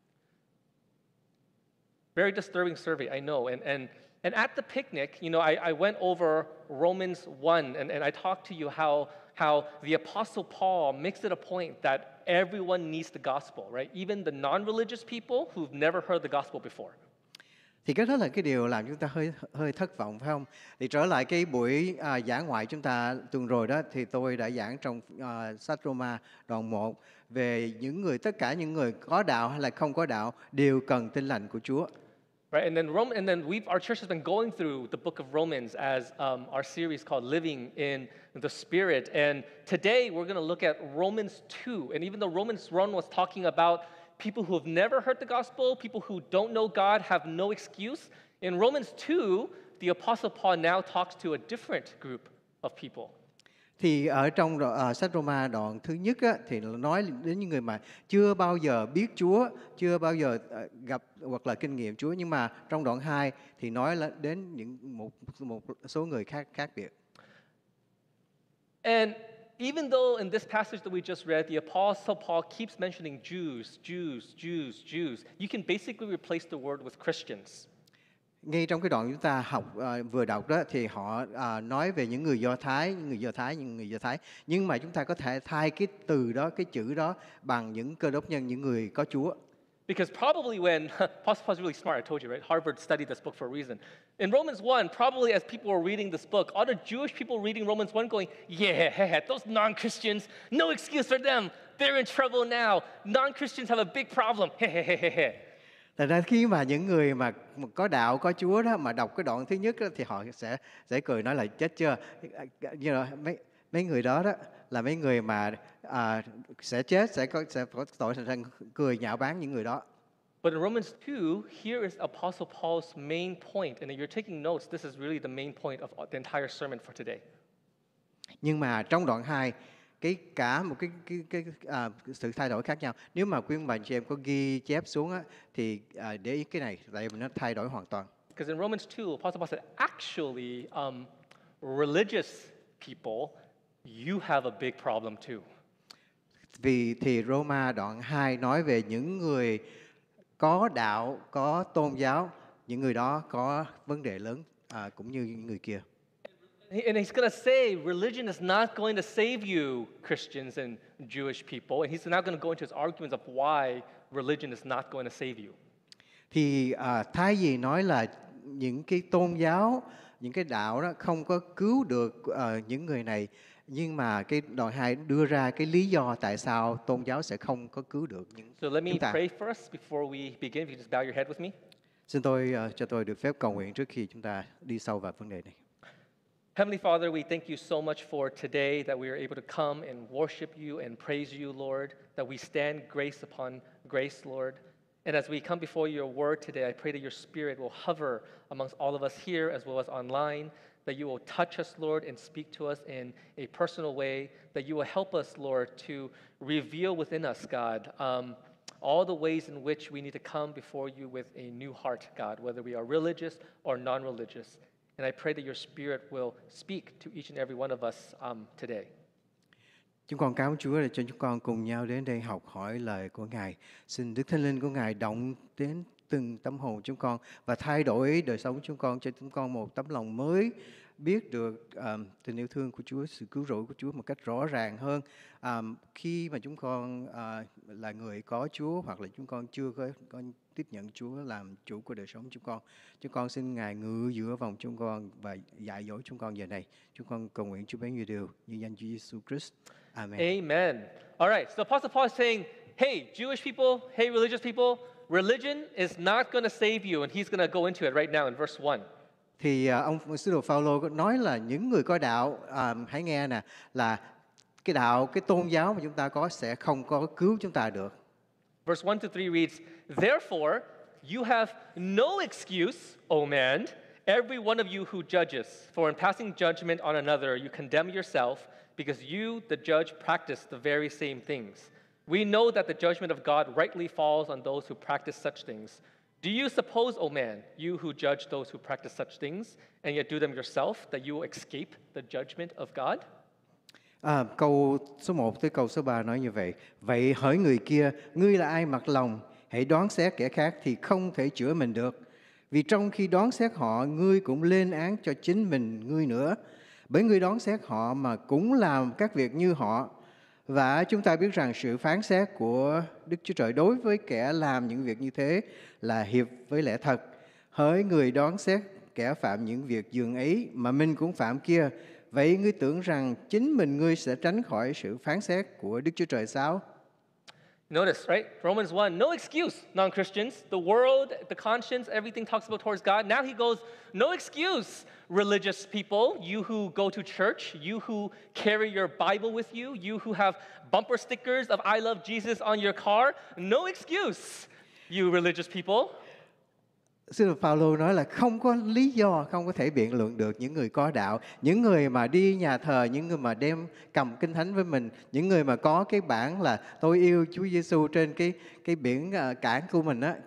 Very disturbing survey, I know. And at the picnic, you know, I went over Romans 1 and I talked to you how the Apostle Paul makes it a point that everyone needs the gospel, right? Even the non-religious people who've never heard the gospel before. Thì cái đó là cái điều làm chúng ta hơi thất vọng, phải không? Thì trở lại cái buổi giảng ngoại chúng ta tuần rồi đó, thì tôi đã giảng trong sách Roma đoạn 1 về tất cả những người có đạo hay là không có đạo đều cần tin lành của Chúa. Right, and then our church has been going through the book of Romans as our series called Living in the Spirit. And today we're going to look at Romans 2. And even though Romans 1 was talking about people who have never heard the gospel, people who don't know God have no excuse, in Romans 2, the Apostle Paul now talks to a different group of people. Thì ở trong sách Roma đoạn thứ nhất á, thì nói đến những người mà chưa bao giờ biết Chúa, chưa bao giờ gặp hoặc là kinh nghiệm Chúa, nhưng mà trong đoạn 2 thì nói đến một số người khác biệt. And even though in this passage that we just read, the Apostle Paul keeps mentioning Jews, you can basically replace the word with Christians. Ngay trong cái đoạn chúng ta vừa đọc đó thì họ nói về những người Do Thái, nhưng mà chúng ta có thể thay cái từ đó, cái chữ đó bằng những Cơ Đốc nhân, những người có Chúa. Because probably when Apostle Paul is really smart, I told you, right? Harvard studied this book for a reason. In Romans 1, probably as people were reading this book, all the Jewish people reading Romans 1 going, yeah, those non-Christians, no excuse for them. They're in trouble now. Non-Christians have a big problem. Thật ra khi mà những người mà có đạo, có Chúa đó mà đọc cái đoạn thứ nhất đó, thì họ sẽ cười nói là chết chưa? Mấy người đó là mấy người mà sẽ chết, sẽ có tội, thành cười nhạo báng những người đó. But in Romans 2, here is Apostle Paul's main point. And if you're taking notes, this is really the main point of the entire sermon for today. Nhưng mà trong đoạn 2, cả một cái sự thay đổi khác nhau. Nếu mà quý bà chị em có ghi chép xuống á, thì để ý cái này, tại vì nó thay đổi hoàn toàn. Because in Romans 2, Apostle Paul said, actually, religious people, you have a big problem too. Vì thì Roma đoạn 2 nói về những người có đạo, có tôn giáo, những người đó có vấn đề lớn cũng như những người kia. And he's going to say religion is not going to save you, Christians and Jewish people. And he's now going to go into his arguments of why religion is not going to save you. Thì thay vì nói là những cái tôn giáo, những cái đạo đó không có cứu được những người này, Nhưng mà cái đoạn 2 đưa ra cái lý do tại sao tôn giáo sẽ không có cứu được những So let me chúng ta. pray first before we begin. If you just bow your head with me. Xin cho tôi được phép cầu nguyện trước khi chúng ta đi sâu vào vấn đề này. Heavenly Father, we thank you so much for today that we are able to come and worship you and praise you, Lord, that we stand grace upon grace, Lord. And as we come before your word today, I pray that your spirit will hover amongst all of us here as well as online, that you will touch us, Lord, and speak to us in a personal way, that you will help us, Lord, to reveal within us, God, all the ways in which we need to come before you with a new heart, God, whether we are religious or non-religious. And I pray that your Spirit will speak to each and every one of us today. Chúng con cảm ơn Chúa để cho chúng con cùng nhau đến đây học hỏi lời của Ngài. Xin Đức Thánh Linh của Ngài động đến từng tâm hồn chúng con và thay đổi đời sống chúng con, cho chúng con một tấm lòng mới, biết được tình yêu thương của Chúa, sự cứu rỗi của Chúa một cách rõ ràng hơn. Khi mà chúng con là người có Chúa hoặc là chúng con chưa có tiếp nhận Chúa làm chủ của đời sống chúng con xin Ngài ngự giữa vòng chúng con và dạy dỗ chúng con giờ này. Chúng con cầu nguyện Chúa bấy nhiêu điều như danh Chúa Giêsu Christ. Amen. Amen. All right, so Apostle Paul is saying, hey, Jewish people, hey, religious people, religion is not going to save you, and he's going to go into it right now in verse 1. Thì ông sứ đồ Phaolô nói là những người có đạo, hãy nghe nè, là cái đạo, cái tôn giáo mà chúng ta có sẽ không có cứu chúng ta được. Verse 1 to 3 reads, therefore, you have no excuse, O man, every one of you who judges, for in passing judgment on another, you condemn yourself, because you, the judge, practice the very same things. We know that the judgment of God rightly falls on those who practice such things. Do you suppose, O man, you who judge those who practice such things, and yet do them yourself, that you will escape the judgment of God? Câu số 1 tới câu số 3 nói như vậy. Vậy hỡi người kia, ngươi là ai mặc lòng, hãy đoán xét kẻ khác thì không thể chữa mình được. Vì trong khi đoán xét họ, ngươi cũng lên án cho chính mình ngươi nữa. Bởi ngươi đoán xét họ mà cũng làm các việc như họ. Và chúng ta biết rằng sự phán xét của Đức Chúa Trời đối với kẻ làm những việc như thế là hiệp với lẽ thật. Hỡi người đoán xét kẻ phạm những việc dường ấy mà mình cũng phạm kia, vậy ngươi tưởng rằng chính mình ngươi sẽ tránh khỏi sự phán xét của Đức Chúa Trời sao? Notice, right? Romans 1, no excuse, non-Christians. The world, the conscience, everything talks about towards God. Now he goes, no excuse, religious people, you who go to church, you who carry your Bible with you, you who have bumper stickers of I love Jesus on your car. No excuse, you religious people. Sứ đồ Phaolô nói là không có lý do, không có thể biện luận được những người có đạo, những người mà đi nhà thờ, những người mà cầm kinh thánh với mình, những người mà có cái bảng là tôi yêu Chúa Giêsu trên cái biển cản của mình á,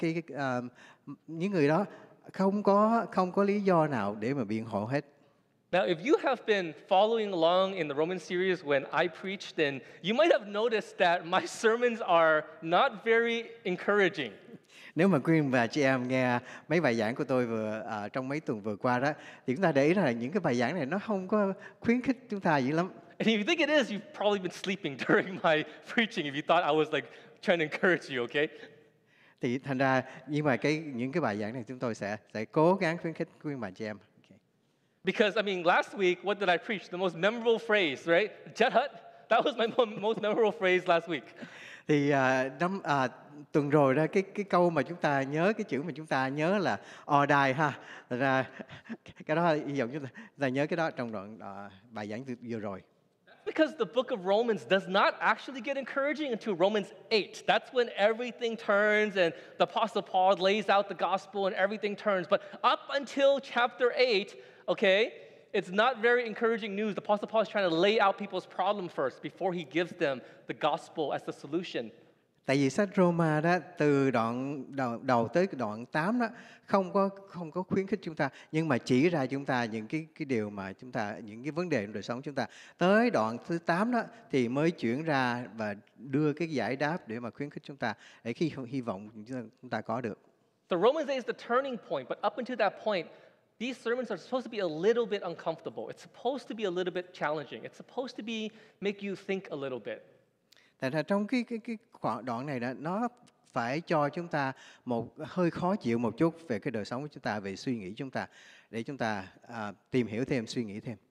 những người đó không có lý do nào để mà biện hộ hết. Now, if you have been following along in the Roman series when I preached, then you might have noticed that my sermons are not very encouraging. Nếu mà quý bà chị em nghe mấy bài giảng của tôi trong mấy tuần vừa qua đó, thì chúng ta để ý là những cái bài giảng này nó không có khuyến khích chúng ta dữ lắm. And if you think it is, you've probably been sleeping during my preaching if you thought I was like trying to encourage you, okay? Thì thành ra nhưng mà những cái bài giảng này chúng tôi sẽ cố gắng khuyến khích quý bà chị em. Okay. Because I mean, last week, what did I preach? The most memorable phrase, right? Jet hut. That was my most memorable phrase last week. Thì tuần rồi đó cái câu mà chúng ta nhớ, cái chữ mà chúng ta nhớ là đài ha. Thật ra cái đó hy vọng chúng ta nhớ cái đó trong đoạn bài giảng vừa rồi. Because the book of Romans does not actually get encouraging until Romans 8. That's when everything turns and the Apostle Paul lays out the gospel and everything turns. But up until chapter 8, okay, it's not very encouraging news. The Apostle Paul is trying to lay out people's problem first before he gives them the gospel as the solution. Tại vì sách Roma đó từ đoạn đầu tới đoạn 8 đó không có khuyến khích chúng ta, nhưng mà chỉ ra chúng ta những cái điều mà chúng ta, những cái vấn đề trong đời sống chúng ta. Tới đoạn thứ 8 đó thì mới chuyển ra và đưa cái giải đáp để mà khuyến khích chúng ta, để khi hy vọng chúng ta có được. The Romans 8 is the turning point, but up until that point, these sermons are supposed to be a little bit uncomfortable. It's supposed to be a little bit challenging. It's supposed to be make you think a little bit. Tại ra trong cái đoạn này đó, nó phải cho chúng ta một hơi khó chịu một chút về cái đời sống của chúng ta, về suy nghĩ chúng ta, để chúng ta tìm hiểu thêm, suy nghĩ thêm.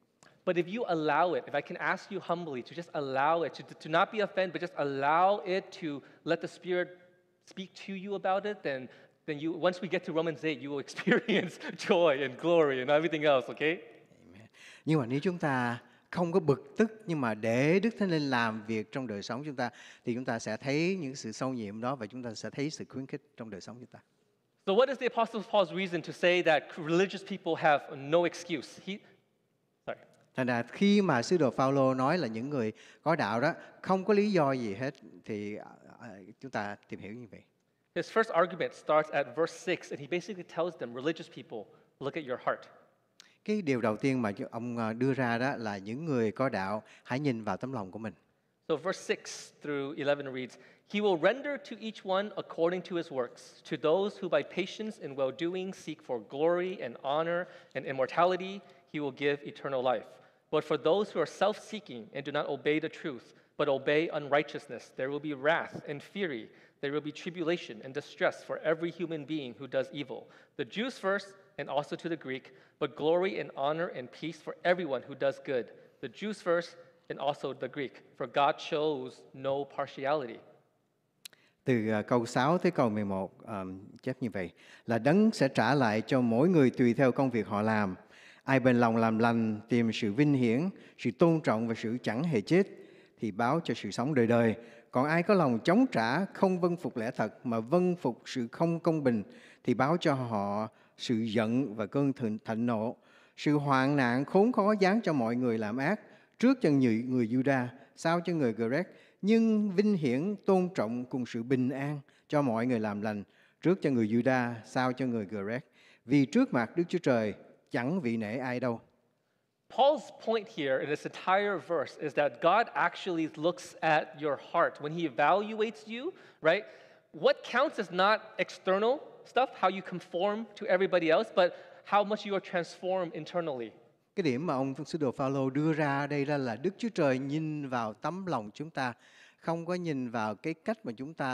But if you allow it, if I can ask you humbly to just allow it, to not be offended, but just allow it to let the Spirit speak to you about it, then you, once we get to Romans 8, you will experience joy and glory and everything else, okay? Amen. Nhưng mà nếu chúng ta không có bực tức nhưng mà để Đức Thánh Linh làm việc trong đời sống chúng ta thì chúng ta sẽ thấy những sự sâu nhiệm đó và chúng ta sẽ thấy sự khuyến khích trong đời sống chúng ta. So what is the Apostle Paul's reason to say that religious people have no excuse? Thành ra khi mà sứ đồ Phaolô nói là những người có đạo đó không có lý do gì hết thì chúng ta tìm hiểu như vậy. His first argument starts at verse 6, and he basically tells them, religious people, look at your heart. Cái điều đầu tiên mà ông đưa ra đó là những người có đạo hãy nhìn vào tấm lòng của mình. So verse 6 through 11 reads, He will render to each one according to his works. To those who by patience and well-doing seek for glory and honor and immortality, he will give eternal life. But for those who are self-seeking and do not obey the truth, but obey unrighteousness, there will be wrath and fury. There will be tribulation and distress for every human being who does evil. The Jews first, and also to the Greek, but glory and honor and peace for everyone who does good. The Jews first, and also the Greek, for God shows no partiality. Từ câu 6 tới câu 11 chép như vậy là Đấng sẽ trả lại cho mỗi người tùy theo công việc họ làm. Ai bền lòng làm lành, tìm sự vinh hiển, sự tôn trọng và sự chẳng hề chết thì báo cho sự sống đời đời. Còn ai có lòng chống trả, không vâng phục lẽ thật mà vâng phục sự không công bình thì báo cho họ sự giận và cơn thịnh nộ. Sự hoạn nạn khốn khó giáng cho mọi người làm ác, trước cho người Juda, sau cho người Grec, nhưng vinh hiển, tôn trọng cùng sự bình an cho mọi người làm lành, trước cho người Juda, sau cho người Grec. Vì trước mặt Đức Chúa Trời chẳng vị nể ai đâu. Paul's point here in this entire verse is that God actually looks at your heart. When he evaluates you, right? What counts is not external stuff, how you conform to everybody else, but how much you are transformed internally. Cái điểm mà ông sứ đồ Phaolô đưa ra đây là Đức Chúa Trời nhìn vào tấm lòng chúng ta, không có nhìn vào cái cách mà chúng ta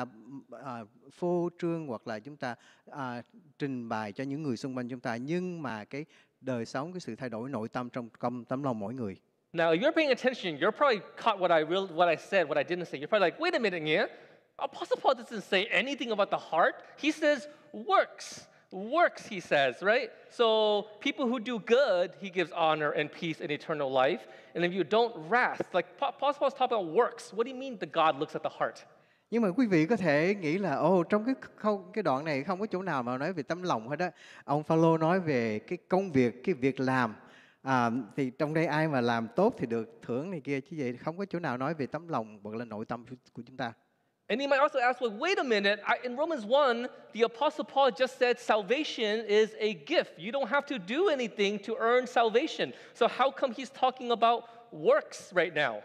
phô trương hoặc là chúng ta trình bày cho những người xung quanh chúng ta, nhưng mà cái đời sống, cái sự thay đổi nội tâm trong tấm lòng mỗi người. Now, if you're paying attention, you're probably caught what I said, what I didn't say. You're probably like, wait a minute, yeah? Apostle Paul doesn't say anything about the heart. He says works. Works, he says, right? So people who do good, he gives honor and peace and eternal life. And if you don't, wrath. Like Apostle Paul's talking about works. What do you mean that God looks at the heart? Nhưng mà quý vị có thể nghĩ là trong cái đoạn này không có chỗ nào mà nói về tấm lòng hết á. Ông Phaolô nói về cái công việc, cái việc làm. Thì trong đây ai mà làm tốt thì được thưởng này kia, chứ vậy không có chỗ nào nói về tấm lòng hoặc là nội tâm của chúng ta. And you might also ask, well, wait a minute. In Romans 1, the Apostle Paul just said salvation is a gift. You don't have to do anything to earn salvation. So how come he's talking about works right now?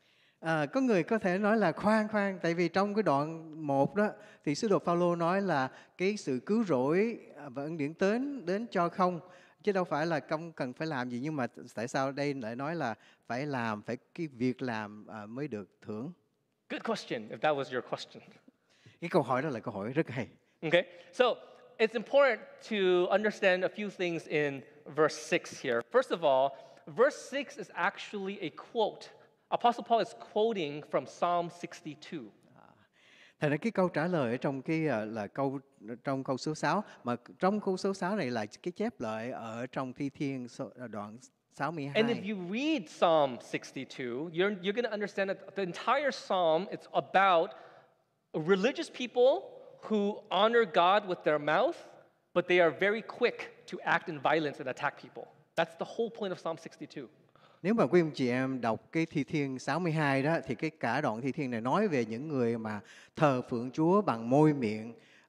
Có người có thể nói là khoan, tại vì trong cái đoạn 1 đó thì sứ đồ Phaolô nói là cái sự cứu rỗi và ân điển đến cho không, chứ đâu phải là không cần phải làm gì. Nhưng mà tại sao đây lại nói là phải làm, phải cái việc làm mới được thưởng? Good question, if that was your question. Cái câu hỏi đó là câu hỏi rất hay. Okay, so it's important to understand a few things in verse 6 here. First of all, verse 6 is actually a quote. Apostle Paul is quoting from Psalm 62. Thành ra cái câu trả lời ở trong cái trong câu số 6, mà trong câu số 6 này là cái chép lại ở trong Thi Thiên đoạn 62. And if you read Psalm 62, you're going to understand that the entire psalm it's about religious people who honor God with their mouth, but they are very quick to act in violence and attack people. That's the whole point of Psalm 62. Nếu mà quý anh chị em đọc cái Thi Thiên 62 đó thì cái cả đoạn Thi Thiên này nói về những người mà thờ phượng Chúa bằng môi miệng,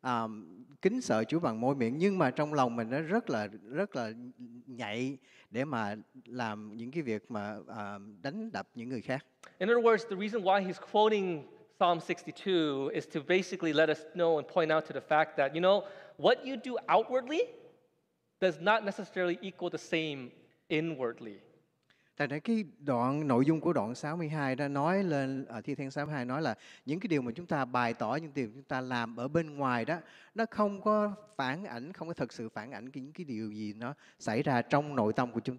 kính sợ Chúa bằng môi miệng, nhưng mà trong lòng mình nó rất là nhạy để mà làm những cái việc mà đánh đập những người khác. In other words, the reason why he's quoting Psalm 62 is to basically let us know and point out to the fact that, you know, what you do outwardly does not necessarily equal the same inwardly. Tại đây cái nội dung của đoạn 62 đó nói lên ở Thi Thiên 62 nói là những cái điều mà chúng ta bày tỏ, những điều chúng ta làm ở bên ngoài đó nó không có phản ảnh, không có thực sự phản ảnh những cái điều gì nó xảy ra trong nội tâm của chúng ta.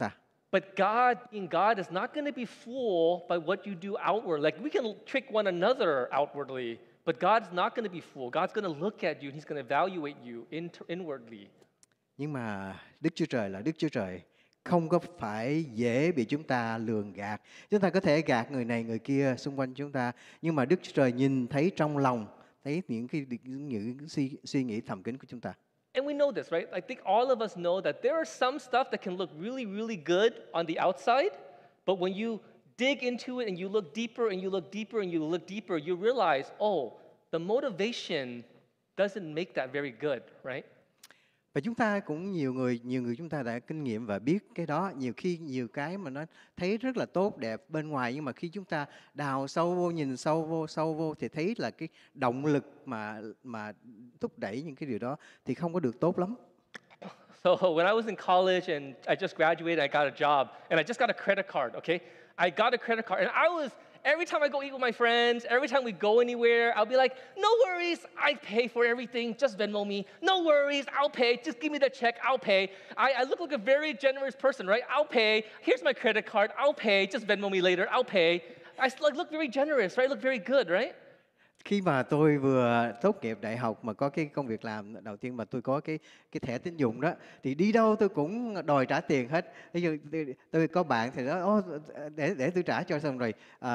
But God, being God, is not going to be fooled by what you do outward. Like we can trick one another outwardly, but God's not going to be fooled. God's going to look at you and He's going to evaluate you inwardly. Nhưng mà Đức Chúa Trời là Đức Chúa Trời, không có phải dễ bị chúng ta lường gạt. Chúng ta có thể gạt người này người kia xung quanh chúng ta, nhưng mà Đức Chúa Trời nhìn thấy trong lòng, thấy những suy nghĩ thầm kín của chúng ta. And we know this, right? I think all of us know that there are some stuff that can look really, really good on the outside, but when you dig into it and you look deeper and you look deeper and you look deeper, you realize, oh, the motivation doesn't make that very good, right? Và chúng ta cũng nhiều người chúng ta đã kinh nghiệm và biết cái đó. Nhiều cái mà nó thấy rất là tốt đẹp bên ngoài, nhưng mà khi chúng ta đào sâu vô, nhìn sâu vô thì thấy là cái động lực mà thúc đẩy những cái điều đó thì không có được tốt lắm. So when I was in college and I just graduated, I got a job and I just got a credit card, okay? I got a credit card and every time I go eat with my friends, every time we go anywhere, I'll be like, no worries, I pay for everything, just Venmo me. No worries, I'll pay, just give me the check, I'll pay. I look like a very generous person, right? I'll pay, here's my credit card, I'll pay, just Venmo me later, I'll pay. I look very generous, right? Look very good, right? Khi mà tôi vừa tốt nghiệp đại học mà có cái công việc làm đầu tiên mà tôi có cái thẻ tín dụng đó, thì đi đâu tôi cũng đòi trả tiền hết. Ví dụ tôi có bạn thì nói để tôi trả cho, xong rồi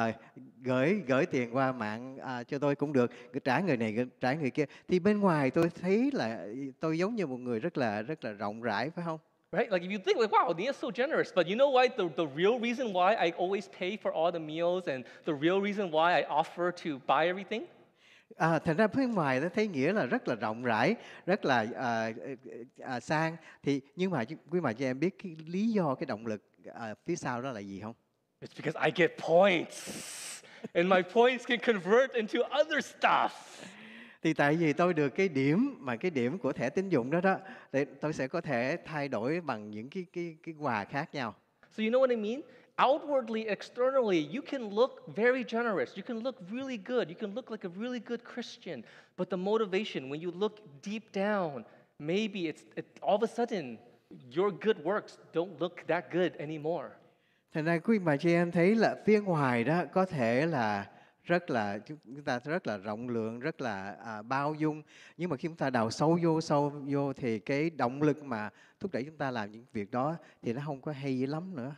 gửi tiền qua mạng cho tôi cũng được, trả người này trả người kia. Thì bên ngoài tôi thấy là tôi giống như một người rất là rộng rãi, phải không? Right? Like if you think like, wow, Nia's so generous, but you know why? The real reason why I always pay for all the meals and the real reason why I offer to buy everything? Thành ra phía ngoài nó thấy nghĩa là rất là rộng rãi, rất là sang. Nhưng mà quý bà cho em biết cái lý do, cái động lực phía sau đó là gì không? It's because I get points, and my points can convert into other stuff. Thì tại vì tôi được cái điểm, mà cái điểm của thẻ tín dụng đó thì tôi sẽ có thể thay đổi bằng những cái quà khác nhau. So you know what I mean? Outwardly, externally, you can look very generous. You can look really good. You can look like a really good Christian. But the motivation, when you look deep down, maybe all of a sudden, your good works don't look that good anymore. Thành ra quý bà chị em thấy là phía ngoài đó có thể là chúng ta rất là rộng lượng, rất là bao dung, nhưng mà khi chúng ta đào sâu vô thì cái động lực mà thúc đẩy chúng ta làm những việc đó thì nó không có hay lắm nữa.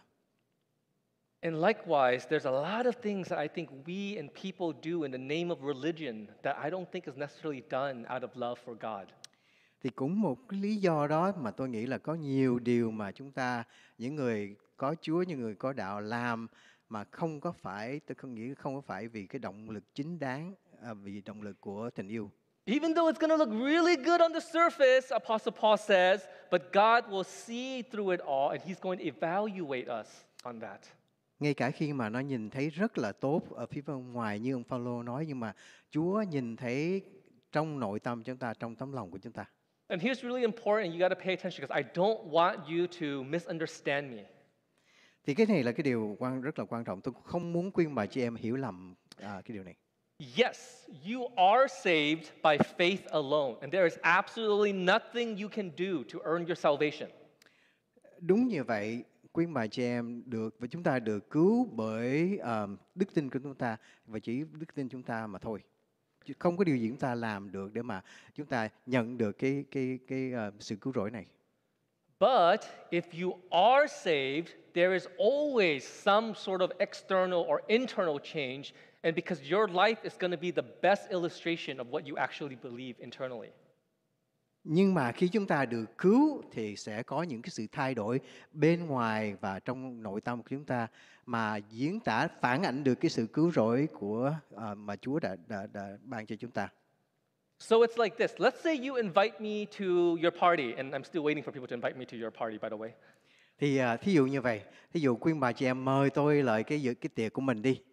And likewise, there's a lot of things that I think we and people do in the name of religion that I don't think is necessarily done out of love for God. Thì cũng một cái lý do đó mà tôi nghĩ là có nhiều điều mà chúng ta, những người có Chúa, những người có đạo làm mà không có phải vì cái động lực chính đáng, vì động lực của tình yêu. Even though it's going to look really good on the surface, Apostle Paul says, but God will see through it all and He's going to evaluate us on that. Ngay cả khi mà nó nhìn thấy rất là tốt ở phía bên ngoài như ông Phaolô nói, nhưng mà Chúa nhìn thấy trong nội tâm chúng ta, trong tấm lòng của chúng ta. And here's really important, you got to pay attention because I don't want you to misunderstand me. Thì cái này là cái điều rất là quan trọng. Tôi không muốn khuyên bà chị em hiểu lầm cái điều này. Yes, you are saved by faith alone, and there is absolutely nothing you can do to earn your salvation. Đúng như vậy, quý bà chị em và chúng ta được cứu bởi đức tin của chúng ta, và chỉ đức tin chúng ta mà thôi. Chứ không có điều gì chúng ta làm được để mà chúng ta nhận được cái sự cứu rỗi này. But if you are saved, there is always some sort of external or internal change, and because your life is going to be the best illustration of what you actually believe internally. Nhưng mà khi chúng ta được cứu thì sẽ có những cái sự thay đổi bên ngoài và trong nội tâm của chúng ta mà diễn tả, phản ảnh được cái sự cứu rỗi của mà Chúa đã ban cho chúng ta. So it's like this. Let's say you invite me to your party, and I'm still waiting for people to invite me to your party, by the way. Thì thí dụ như vậy, thí dụ quý bà chị em mời tôi lại cái tiệc của mình đi.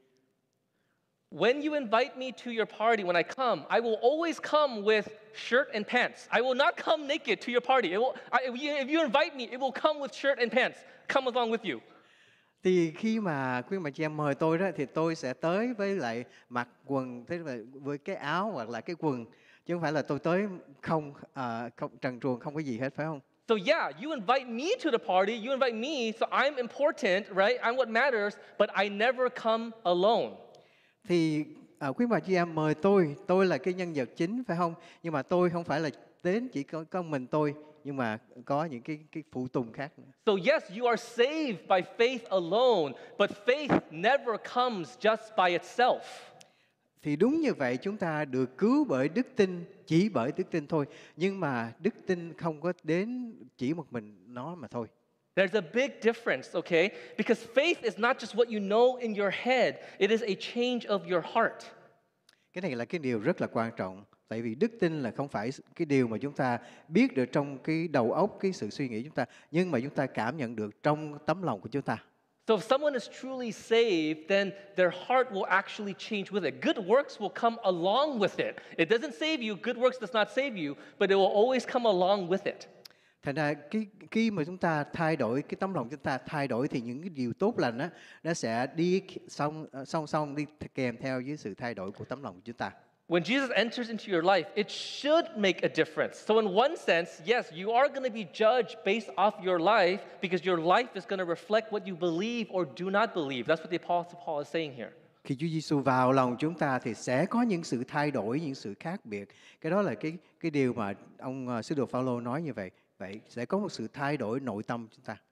When you invite me to your party, when I come, I will always come with shirt and pants. I will not come naked to your party. If you invite me, it will come with shirt and pants. Come along with you. Thì khi mà quý bà chị em mời tôi đó thì tôi sẽ tới với lại mặc quần, tức là với cái áo hoặc là cái quần, chứ không phải là tôi tới không trần truồng, không có gì hết, phải không? So yeah, you invite me to the party, you invite me, so I'm important, right? I'm what matters, but I never come alone. Thì quý bà chị em mời tôi là cái nhân vật chính phải không? Nhưng mà tôi không phải là đến chỉ có mình tôi, nhưng mà có những cái phụ tùng khác nữa. So yes, you are saved by faith alone, but faith never comes just by itself. Thì đúng như vậy, chúng ta được cứu bởi đức tin, chỉ bởi đức tin thôi. Nhưng mà đức tin không có đến chỉ một mình nó mà thôi. There's a big difference, okay? Because faith is not just what you know in your head, it is a change of your heart. Cái này là cái điều rất là quan trọng. Tại vì đức tin là không phải cái điều mà chúng ta biết được trong cái đầu óc, cái sự suy nghĩ chúng ta, nhưng mà chúng ta cảm nhận được trong tấm lòng của chúng ta. So if someone is truly saved, then their heart will actually change with it. Good works will come along with it. It doesn't save you, good works does not save you, but it will always come along with it. Thành ra khi mà chúng ta thay đổi, cái tấm lòng chúng ta thay đổi thì những cái điều tốt lành á, nó sẽ đi song song đi kèm theo với sự thay đổi của tấm lòng của chúng ta. When Jesus enters into your life, it should make a difference. So in one sense, yes, you are going to be judged based off your life because your life is going to reflect what you believe or do not believe. That's what the Apostle Paul is saying here. Khi Chúa Giêsu vào lòng chúng ta thì sẽ có những sự thay đổi, những sự khác biệt. Cái đó là cái điều mà ông sứ đồ Phaolô nói như vậy. Vậy sẽ có một sự thay đổi nội tâm chúng ta.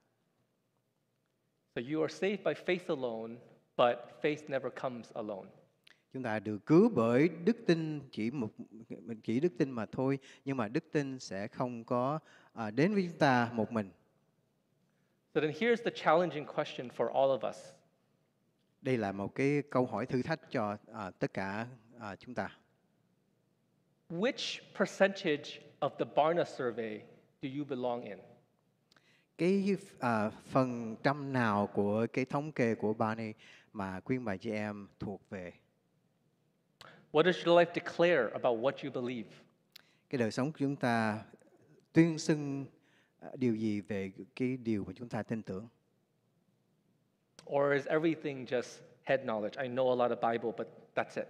So you are saved by faith alone, but faith never comes alone. Chúng ta được cứu bởi đức tin, chỉ đức tin mà thôi, nhưng mà đức tin sẽ không có đến với chúng ta một mình. So then here's the challenging question for all of us. Đây là một cái câu hỏi thử thách cho tất cả chúng ta. Which percentage of the Barna survey do you belong in? Cái phần trăm nào của cái thống kê của Barna mà quý bà chị em thuộc về? What does your life declare about what you believe? Cái đời sống của chúng ta tuyên xưng điều gì về cái điều mà chúng ta tin tưởng? Or is everything just head knowledge? I know a lot of Bible, but that's it.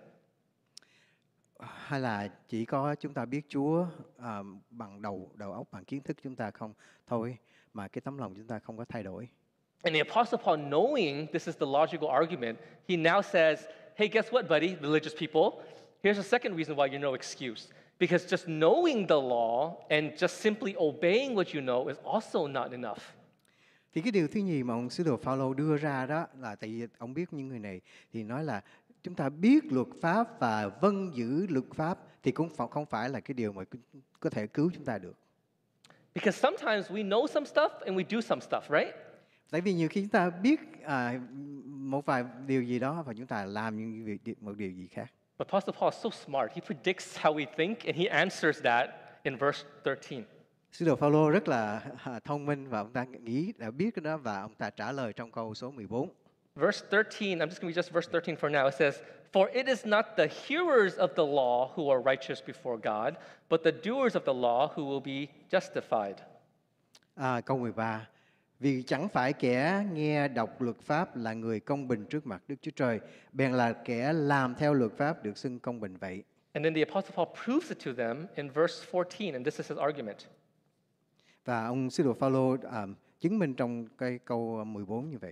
Hay là chỉ có chúng ta biết Chúa bằng đầu óc, bằng kiến thức chúng ta không thôi, mà cái tấm lòng chúng ta không có thay đổi. And the Apostle Paul, knowing this is the logical argument, he now says, hey, guess what, buddy, religious people? Here's a second reason why you're no excuse. Because just knowing the law and just simply obeying what you know is also not enough. Thì cái điều thứ nhì mà ông sứ đồ Phaolô đưa ra đó là tại vì ông biết những người này thì nói là chúng ta biết luật pháp và vâng giữ luật pháp thì cũng không phải là cái điều mà có thể cứu chúng ta được. Because sometimes we know some stuff and we do some stuff, right? Tại vì nhiều khi chúng ta biết một vài điều gì đó và chúng ta làm một điều gì khác. But Apostle Paul is so smart. He predicts how we think and he answers that in verse 13. Sứ đồ Phaolô rất là thông minh và ông ta đã biết cái đó và ông ta trả lời trong câu số 14. Verse 13, I'm just going to read just verse 13 for now. It says, "For it is not the hearers of the law who are righteous before God, but the doers of the law who will be justified." Câu 13. Vì chẳng phải kẻ nghe đọc luật pháp là người công bình trước mặt Đức Chúa Trời, bèn là kẻ làm theo luật pháp được xưng công bình vậy. And then the Apostle Paul proves it to them in verse 14, and this is his argument. Và ông sứ đồ Phaolô chứng minh trong cái câu 14 như vậy.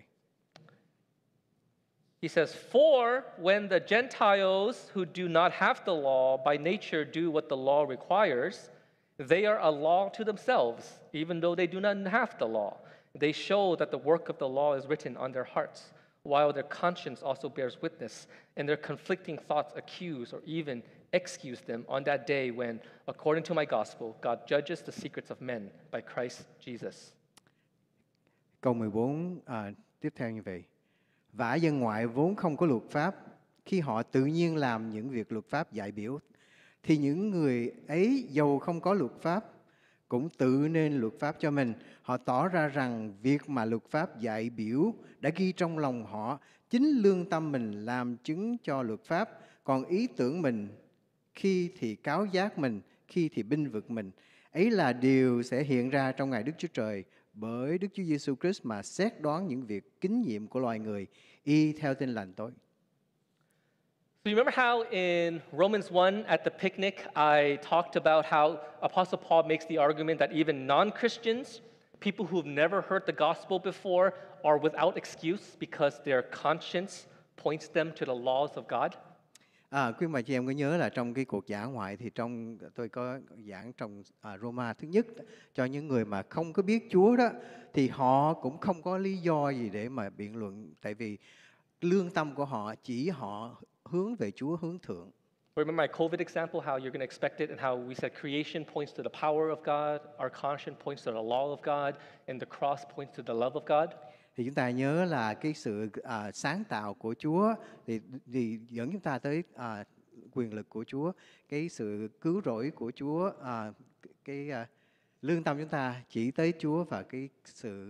He says, "For when the Gentiles who do not have the law by nature do what the law requires, they are a law to themselves, even though they do not have the law. They show that the work of the law is written on their hearts, while their conscience also bears witness, and their conflicting thoughts accuse or even excuse them on that day when, according to my gospel, God judges the secrets of men by Christ Jesus." Câu 14 tiếp theo như vậy. Vả dân ngoại vốn không có luật pháp, khi họ tự nhiên làm những việc luật pháp dạy biểu, thì những người ấy dầu không có luật pháp, cũng tự nên luật pháp cho mình. Họ tỏ ra rằng việc mà luật pháp dạy biểu đã ghi trong lòng họ, chính lương tâm mình làm chứng cho luật pháp, còn ý tưởng mình khi thì cáo giác mình, khi thì binh vực mình. Ấy là điều sẽ hiện ra trong ngày Đức Chúa Trời, bởi Đức Chúa Giêsu Christ mà xét đoán những việc kính nhiệm của loài người y theo tin lành tối. So So you remember how in Romans 1 at the picnic I talked about how Apostle Paul makes the argument that even non-Christians, people who've never heard the gospel before, are without excuse because their conscience points them to the laws of God? Quý bà chị em có nhớ là trong cái cuộc dã ngoại thì tôi có giảng trong Roma thứ nhất cho những người mà không có biết Chúa đó, thì họ cũng không có lý do gì để mà biện luận, tại vì lương tâm của họ chỉ họ hướng về Chúa, hướng thượng. Remember my COVID example, how you're going to expect it, and how we said creation points to the power of God, our conscience points to the law of God, and the cross points to the love of God. Thì chúng ta nhớ là cái sự sáng tạo của Chúa thì dẫn chúng ta tới quyền lực của Chúa, cái sự cứu rỗi của Chúa, cái lương tâm chúng ta chỉ tới Chúa, và cái sự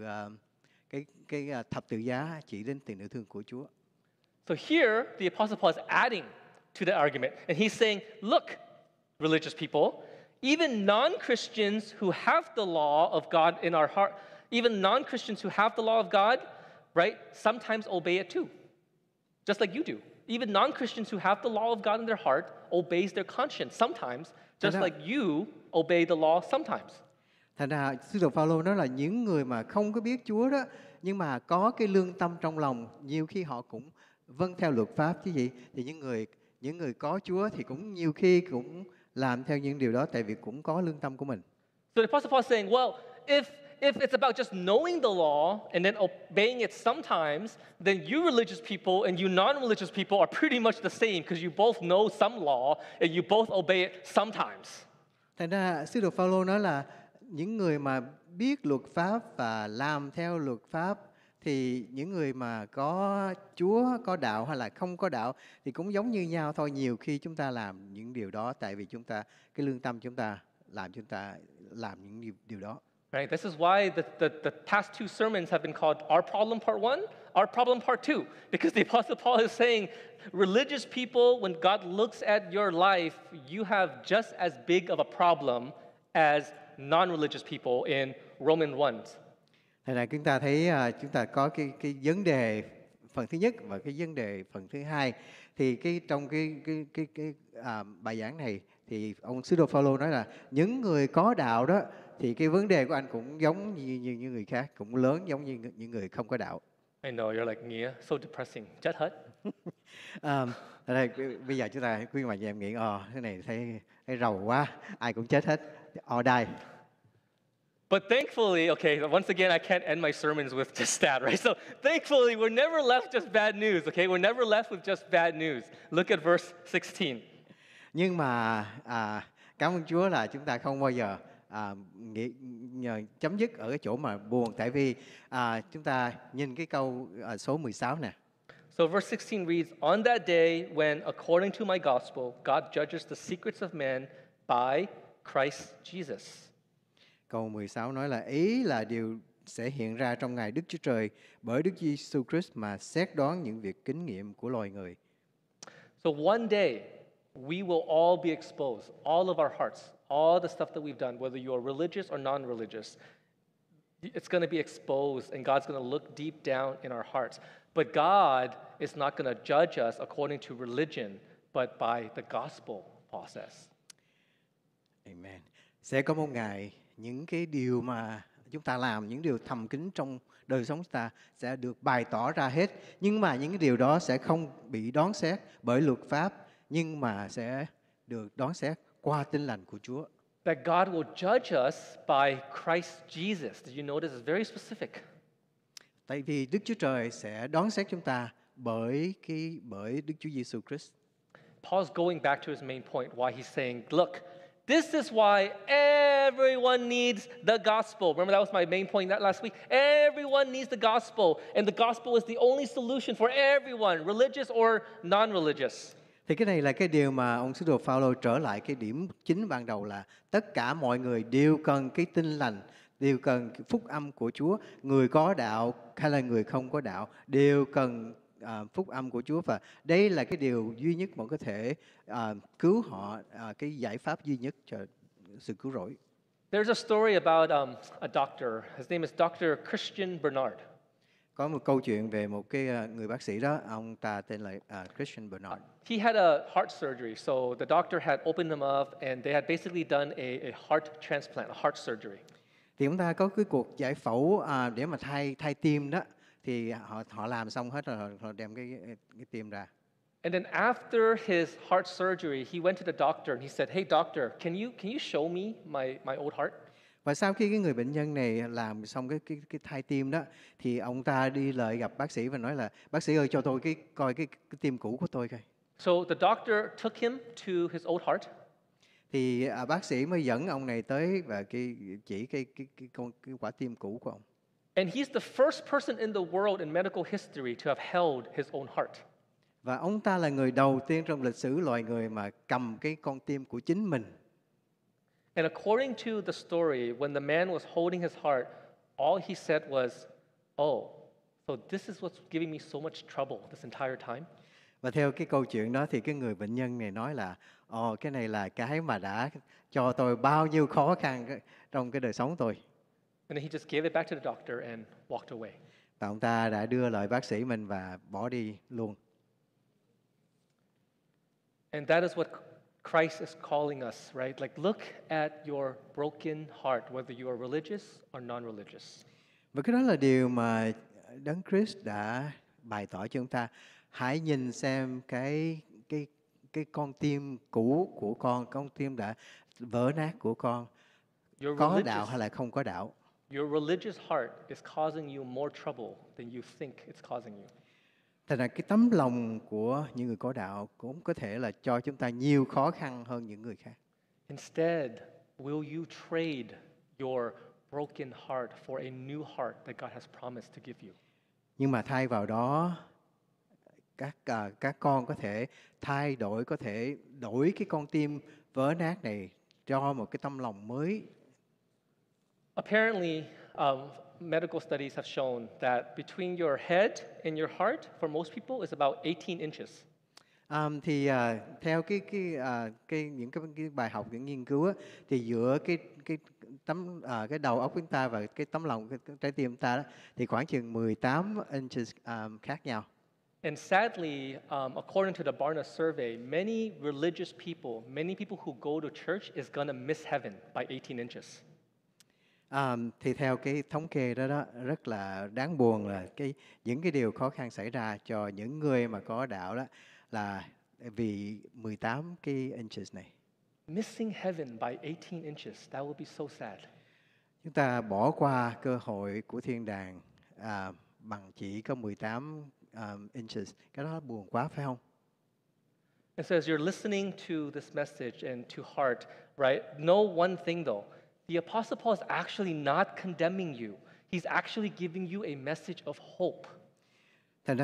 cái thập tự giá chỉ đến tình yêu thương của Chúa. So here, the Apostle Paul is adding to the argument, and he's saying, look, religious people, even non-Christians who have the law of God in our heart, even non-Christians who have the law of God, right, sometimes obey it too, just like you do. Even non-Christians who have the law of God in their heart obeys their conscience sometimes, just like you obey the law sometimes. Thành ra sứ đồ Phaolô nói là những người mà không có biết Chúa đó, nhưng mà có cái lương tâm trong lòng, nhiều khi họ cũng vâng theo luật pháp chứ gì. Thì những người có Chúa thì cũng nhiều khi cũng làm theo những điều đó, tại vì cũng có lương tâm của mình. So the Apostle Paul is saying, well, if it's about just knowing the law and then obeying it sometimes, then you religious people and you non-religious people are pretty much the same, because you both know some law and you both obey it sometimes. Thành ra sứ đồ Phaolô nói là những người mà biết luật pháp và làm theo luật pháp, thì những người mà có Chúa, có đạo hay là không có đạo thì cũng giống như nhau thôi. Nhiều khi chúng ta làm những điều đó tại vì cái lương tâm chúng ta làm những điều đó. Right? This is why the past two sermons have been called Our Problem Part 1, Our Problem Part 2, because the Apostle Paul is saying, religious people, when God looks at your life, you have just as big of a problem as non-religious people in Romans 1. Thế là chúng ta thấy chúng ta có cái vấn đề phần thứ nhất và cái vấn đề phần thứ hai. Thì trong cái bài giảng này thì ông sứ đồ Phaolô nói là những người có đạo đó thì cái vấn đề của anh cũng giống như những người khác, cũng lớn giống như những người không có đạo. I know, you're like, Nghĩa, so depressing. Chết hết. Bây giờ chúng ta quý bà chị em nghĩ cái này thấy rầu quá, ai cũng chết hết, die. But thankfully, okay, once again, I can't end my sermons with just that, right? So thankfully, we're never left just bad news, okay? We're never left with just bad news. Look at verse 16. Nhưng mà cảm ơn Chúa là chúng ta không bao giờ chấm dứt ở cái chỗ mà buồn, tại vì chúng ta nhìn cái câu số 16 nè. So verse 16 reads, on that day when, according to my gospel, God judges the secrets of men by Christ Jesus. Câu 16 nói là ý là điều sẽ hiện ra trong ngày Đức Chúa Trời bởi Đức Giêsu Christ mà xét đoán những việc kinh nghiệm của loài người. So one day we will all be exposed, all of our hearts, all the stuff that we've done, whether you are religious or non-religious. It's going to be exposed, and God's going to look deep down in our hearts. But God is not going to judge us according to religion, but by the gospel process. Amen. Sẽ có một ngày những cái điều mà chúng ta làm, những điều thầm kín trong đời sống chúng ta sẽ được bày tỏ ra hết. Nhưng mà những cái điều đó sẽ không bị đoán xét bởi luật pháp, nhưng mà sẽ được đoán xét qua tin lành của Chúa. That God will judge us by Christ Jesus. Did you notice? It's very specific. Tại vì Đức Chúa Trời sẽ đoán xét chúng ta bởi Đức Chúa Giêsu Christ. Paul's going back to his main point, why he's saying, look, this is why everyone needs the gospel. Remember, that was my main point that last week. Everyone needs the gospel, and the gospel is the only solution for everyone, religious or non-religious. Thì cái này là cái điều mà ông sứ đồ Phaolô trở lại cái điểm chính ban đầu là tất cả mọi người đều cần cái tin lành, đều cần cái phúc âm của Chúa. Người có đạo hay là người không có đạo đều cần phúc âm của Chúa, và đây là cái điều duy nhất mà có thể cứu họ, cái giải pháp duy nhất cho sự cứu rỗi. There's a story about a doctor. His name is Dr. Christian Bernard. có một câu chuyện về một cái người bác sĩ đó, ông ta tên là Christian Bernard. He had a heart surgery, so the doctor had opened him up and they had basically done a heart transplant, a heart surgery. Thì ông ta có cái cuộc giải phẫu để mà thay tim đó, thì họ làm xong hết rồi, họ đem cái tim ra. And then after his heart surgery, he went to the doctor and he said, "Hey doctor, can you show me my old heart?" Và sau khi cái người bệnh nhân này làm xong cái thay tim đó, thì ông ta đi lại gặp bác sĩ và nói là bác sĩ ơi, cho tôi coi cái tim cũ của tôi coi. So the doctor took him to his old heart. Thì bác sĩ mới dẫn ông này tới và chỉ cái quả tim cũ của ông. And he's the first person in the world in medical history to have held his own heart. Và ông ta là người đầu tiên trong lịch sử loài người mà cầm cái con tim của chính mình. And according to the story, when the man was holding his heart, all he said was, "Oh, so this is what's giving me so much trouble this entire time." Và theo cái câu chuyện đó thì cái người bệnh nhân này nói là cái này là cái mà đã cho tôi bao nhiêu khó khăn trong cái đời sống tôi. And then he just gave it back to the doctor and walked away. Và ông ta đã đưa lời bác sĩ mình và bỏ đi luôn. And that is what Christ is calling us, right? Like, look at your broken heart, whether you are religious or non-religious. Và cái đó là điều mà Đấng Christ đã bày tỏ cho chúng ta. Hãy nhìn xem cái con tim cũ của con tim đã vỡ nát của con, có đạo hay là không có đạo. Your religious heart is causing you more trouble than you think it's causing you. Thành ra cái tấm lòng của những người có đạo cũng có thể là cho chúng ta nhiều khó khăn hơn những người khác. Instead, will you trade your broken heart for a new heart that God has promised to give you? Nhưng mà thay vào đó, các con có thể có thể đổi cái con tim vỡ nát này cho một cái tâm lòng mới. Apparently, medical studies have shown that between your head and your heart, for most people, is about 18 inches. Theo những cái bài học, những nghiên cứu á, thì giữa cái đầu óc của chúng ta và cái tấm lòng, cái trái tim chúng ta đó, thì khoảng chừng 18 inches khác nhau. And sadly, according to the Barna survey, many religious people, many people who go to church is gonna miss heaven by 18 inches. Thì theo cái thống kê đó rất là đáng buồn là những cái điều khó khăn xảy ra cho những người mà có đạo đó là vì 18 cái inches này. Missing heaven by 18 inches, that would be so sad. Chúng ta bỏ qua cơ hội của thiên đàng bằng chỉ có 18 inches. Cái đó buồn quá phải không? And so as you're listening to this message and to heart, right, know one thing though. The Apostle Paul is actually not condemning you. He's actually giving you a message of hope. Thành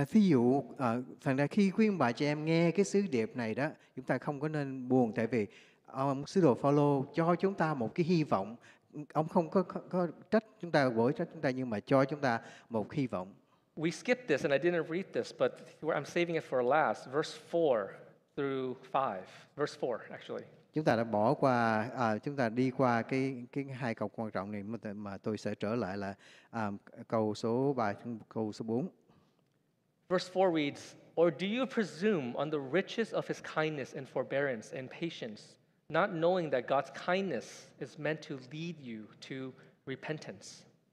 ra khi quý bà chị em nghe cái sứ điệp này đó, chúng ta không có nên buồn, tại vì ông sứ đồ Phaolô cho chúng ta một cái hy vọng. Ông không có trách chúng ta, quở trách chúng ta, nhưng mà cho chúng ta một hy vọng. We skipped this and I didn't read this, but I'm saving it for last. Verse 4 through 5. Verse 4 actually. Chúng ta đã bỏ qua, chúng ta đi qua cái hai câu quan trọng này mà tôi sẽ trở lại là câu số 3, câu số 4. Verse 4 reads, "Or do you presume on the riches of his kindness and forbearance and patience, not knowing that God's kindness is meant to lead you to repentance?"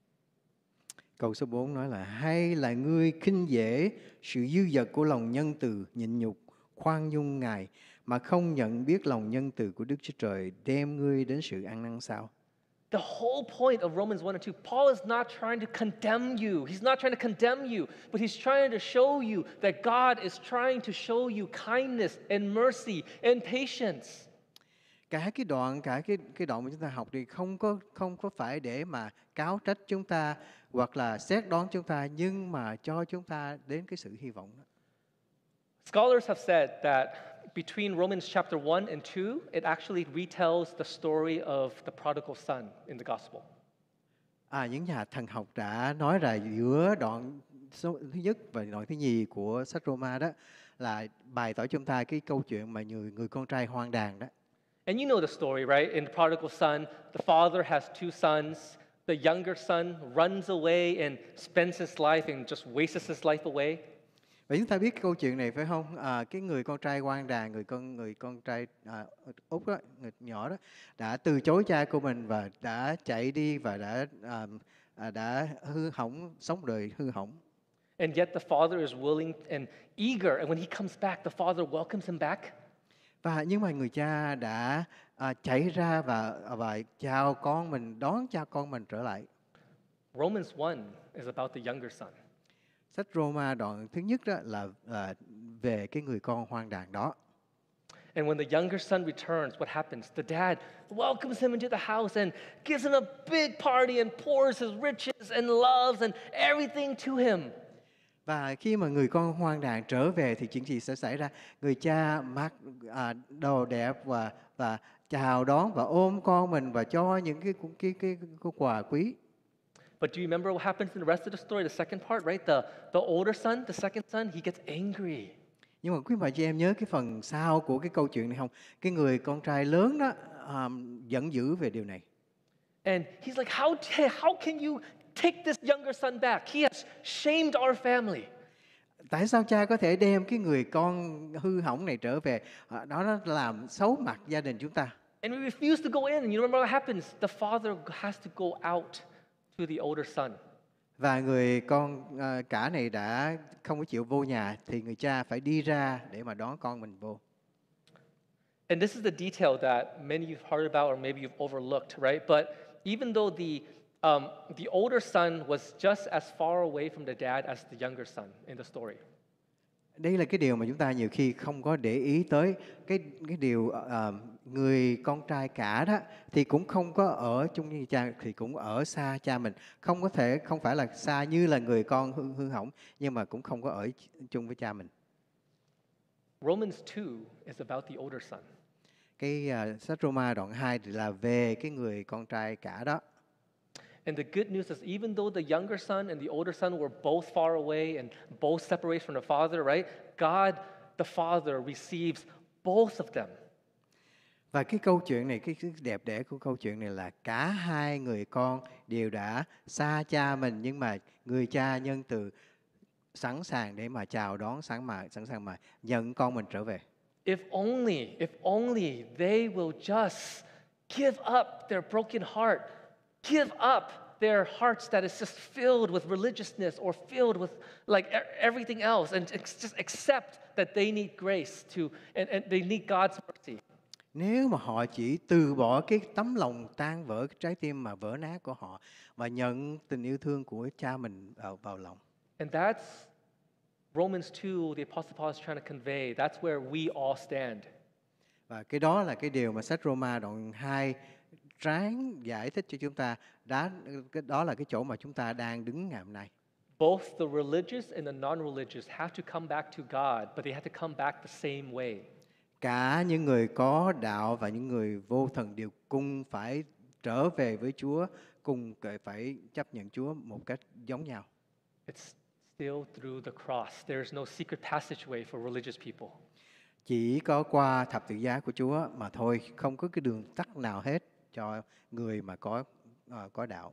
Câu số 4 nói là hay là ngươi khinh dễ sự dư dật của lòng nhân từ, nhịn nhục, khoan dung Ngài, mà không nhận biết lòng nhân từ của Đức Chúa Trời đem ngươi đến sự ăn năn sao? The whole point of Romans 1 and 2, Paul is not trying to condemn you. He's not trying to condemn you, but he's trying to show you that God is trying to show you kindness and mercy and patience. Cả cái đoạn mà chúng ta học thì không có phải để mà cáo trách chúng ta hoặc là xét đoán chúng ta, nhưng mà cho chúng ta đến cái sự hy vọng đó. Scholars have said that between Romans chapter 1 and 2, it actually retells the story of the prodigal son in the gospel. Những nhà thần học đã nói là giữa đoạn thứ nhất và đoạn thứ nhì của sách Roma đó là bày tỏ chúng ta cái câu chuyện mà người con trai hoang đàng đó. And you know the story, right? In the prodigal son, the father has two sons. the younger son runs away and spends his life and just wastes his life away. Và chúng ta biết cái câu chuyện này phải không? Cái người con trai quan đàn, người con trai út đó, người nhỏ đó đã từ chối cha của mình và đã chạy đi và đã hư hỏng, sống đời hư hỏng. And yet the father is willing and eager, and when he comes back, the father welcomes him back. Và nhưng mà người cha đã chạy ra và chào con mình, đón cha con mình trở lại. Romans 1 is about the younger son. Sách Roma đoạn thứ nhất đó là về cái người con hoang đàn đó. And when the younger son returns, what happens? The dad welcomes him into the house and gives him a big party and pours his riches and loves and everything to him. Và khi mà người con hoang đàn trở về thì chuyện gì sẽ xảy ra? Người cha mặc đồ đẹp và chào đón và ôm con mình và cho những cái quà quý. But do you remember what happens in the rest of the story, the second part, right? The older son, the second son, he gets angry. Nhưng mà quý bà chị em nhớ cái phần sau của cái câu chuyện này không? Cái người con trai lớn đó giận dữ về điều này. And he's like, how can you take this younger son back? He has shamed our family. Tại sao cha có thể đem cái người con hư hỏng này trở về? Nó làm xấu mặt gia đình chúng ta. And we refuse to go in. And you remember what happens? The father has to go out to the older son. Và người con cả này đã không có chịu vô nhà thì người cha phải đi ra để mà đón con mình vô. And this is the detail that many you've heard about or maybe you've overlooked, right? But even though the older son was just as far away from the dad as the younger son in the story. Đây là cái điều mà chúng ta nhiều khi không có để ý tới. Cái điều người con trai cả đó thì cũng không có ở chung với cha, thì cũng ở xa cha mình. Không phải là xa như là người con hư hỏng, nhưng mà cũng không có ở chung với cha mình. Romans 2 is about the older son. Cái sách Roma đoạn 2 thì là về cái người con trai cả đó. And the good news is even though the younger son and the older son were both far away and both separated from the father, right? God, the Father, receives both of them. Và cái câu chuyện này, cái đẹp đẽ của câu chuyện này là cả hai người con đều đã xa cha mình, nhưng mà người cha nhân từ sẵn sàng để mà chào đón, sẵn sàng mà nhận con mình trở về. If only they will just give up their broken heart, give up their hearts that is just filled with religiousness or filled with like everything else, and just accept that they need grace and they need God's mercy. Nếu mà họ chỉ từ bỏ cái tấm lòng tan vỡ, cái trái tim mà vỡ nát của họ và nhận tình yêu thương của cha mình vào lòng. And that's Romans 2, the Apostle Paul is trying to convey. That's where we all stand. Và cái đó là cái điều mà sách Roma đoạn 2 ráng giải thích cho chúng ta. Đó là cái chỗ mà chúng ta đang đứng ngày hôm nay. Both the religious and the non-religious have to come back to God, but they have to come back the same way. Cả những người có đạo và những người vô thần đều cùng phải trở về với Chúa, cùng phải chấp nhận Chúa một cách giống nhau. It's still through the cross. There's no secret passageway for religious people. Chỉ có qua thập tự giá của Chúa mà thôi, không có cái đường tắt nào hết cho người mà có đạo.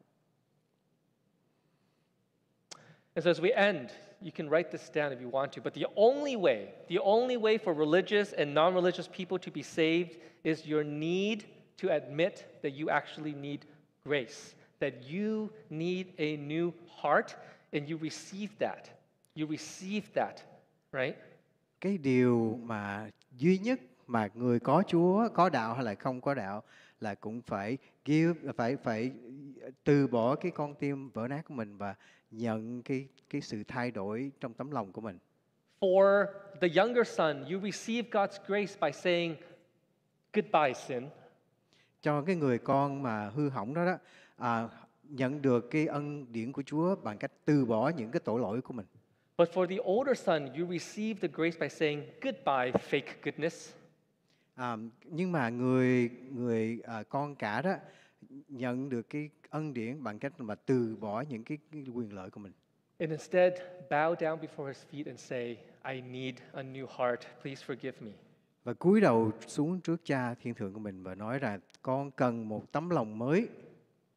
And so as we end, you can write this down if you want to, but the only way for religious and non-religious people to be saved is your need to admit that you actually need grace, that you need a new heart, and you receive that. You receive that, right? Cái điều mà duy nhất mà người có Chúa, có đạo hay là không có đạo là cũng phải phải từ bỏ cái con tim vỡ nát của mình và nhận cái sự thay đổi trong tấm lòng của mình. For the younger son, you receive God's grace by saying goodbye sin. Cho cái người con mà hư hỏng đó nhận được cái ân điển của Chúa bằng cách từ bỏ những cái tội lỗi của mình. But for the older son, you receive the grace by saying goodbye fake goodness. Nhưng mà người con cả đó nhận được cái ân điển bằng cách mà từ bỏ những cái quyền lợi của mình. And instead, bow down before his feet and say, I need a new heart. Please forgive me. Và cúi đầu xuống trước Cha thiên thượng của mình và nói rằng con cần một tấm lòng mới.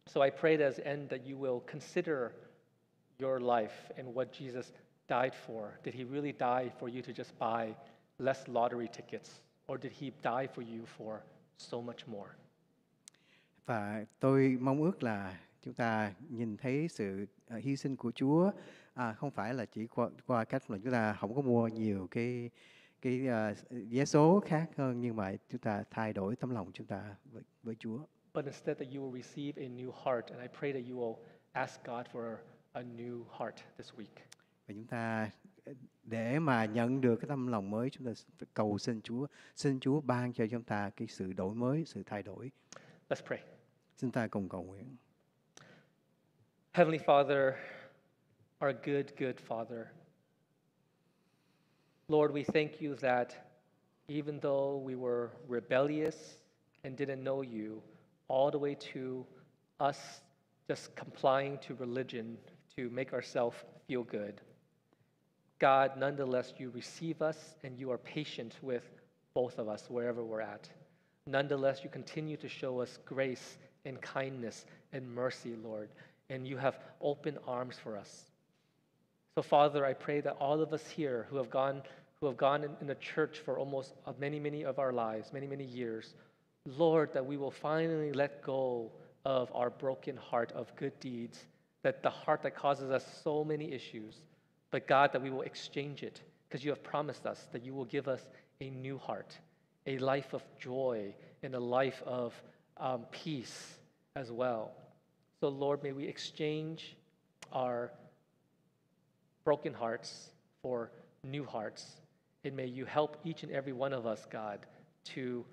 So I pray that at the end that you will consider your life and what Jesus died for. Did he really die for you to just buy less lottery tickets? Or did he die for you for so much more? Và tôi mong ước là chúng ta nhìn thấy sự hy sinh của Chúa, không phải là chỉ qua cách là chúng ta không có mua nhiều cái vé số khác hơn, nhưng mà chúng ta thay đổi tấm lòng chúng ta với Chúa. But instead that you will receive a new heart, and I pray that you will ask God for a new heart this week. Và chúng ta để mà nhận được cái tâm lòng mới, chúng ta phải cầu xin Chúa ban cho chúng ta cái sự đổi mới, sự thay đổi. Let's pray. Xin ta cùng cầu nguyện. Heavenly Father, our good Father, Lord, we thank you that even though we were rebellious and didn't know you, all the way to us just complying to religion to make ourselves feel good, God, nonetheless, you receive us and you are patient with both of us wherever we're at. Nonetheless, you continue to show us grace and kindness and mercy, Lord, and you have open arms for us. So, Father, I pray that all of us here who have gone in the church for almost many of our lives, many years, Lord, that we will finally let go of our broken heart of good deeds, that the heart that causes us so many issues, but God, that we will exchange it, because you have promised us that you will give us a new heart, a life of joy, and a life of peace as well. So, Lord, may we exchange our broken hearts for new hearts. And may you help each and every one of us, God, to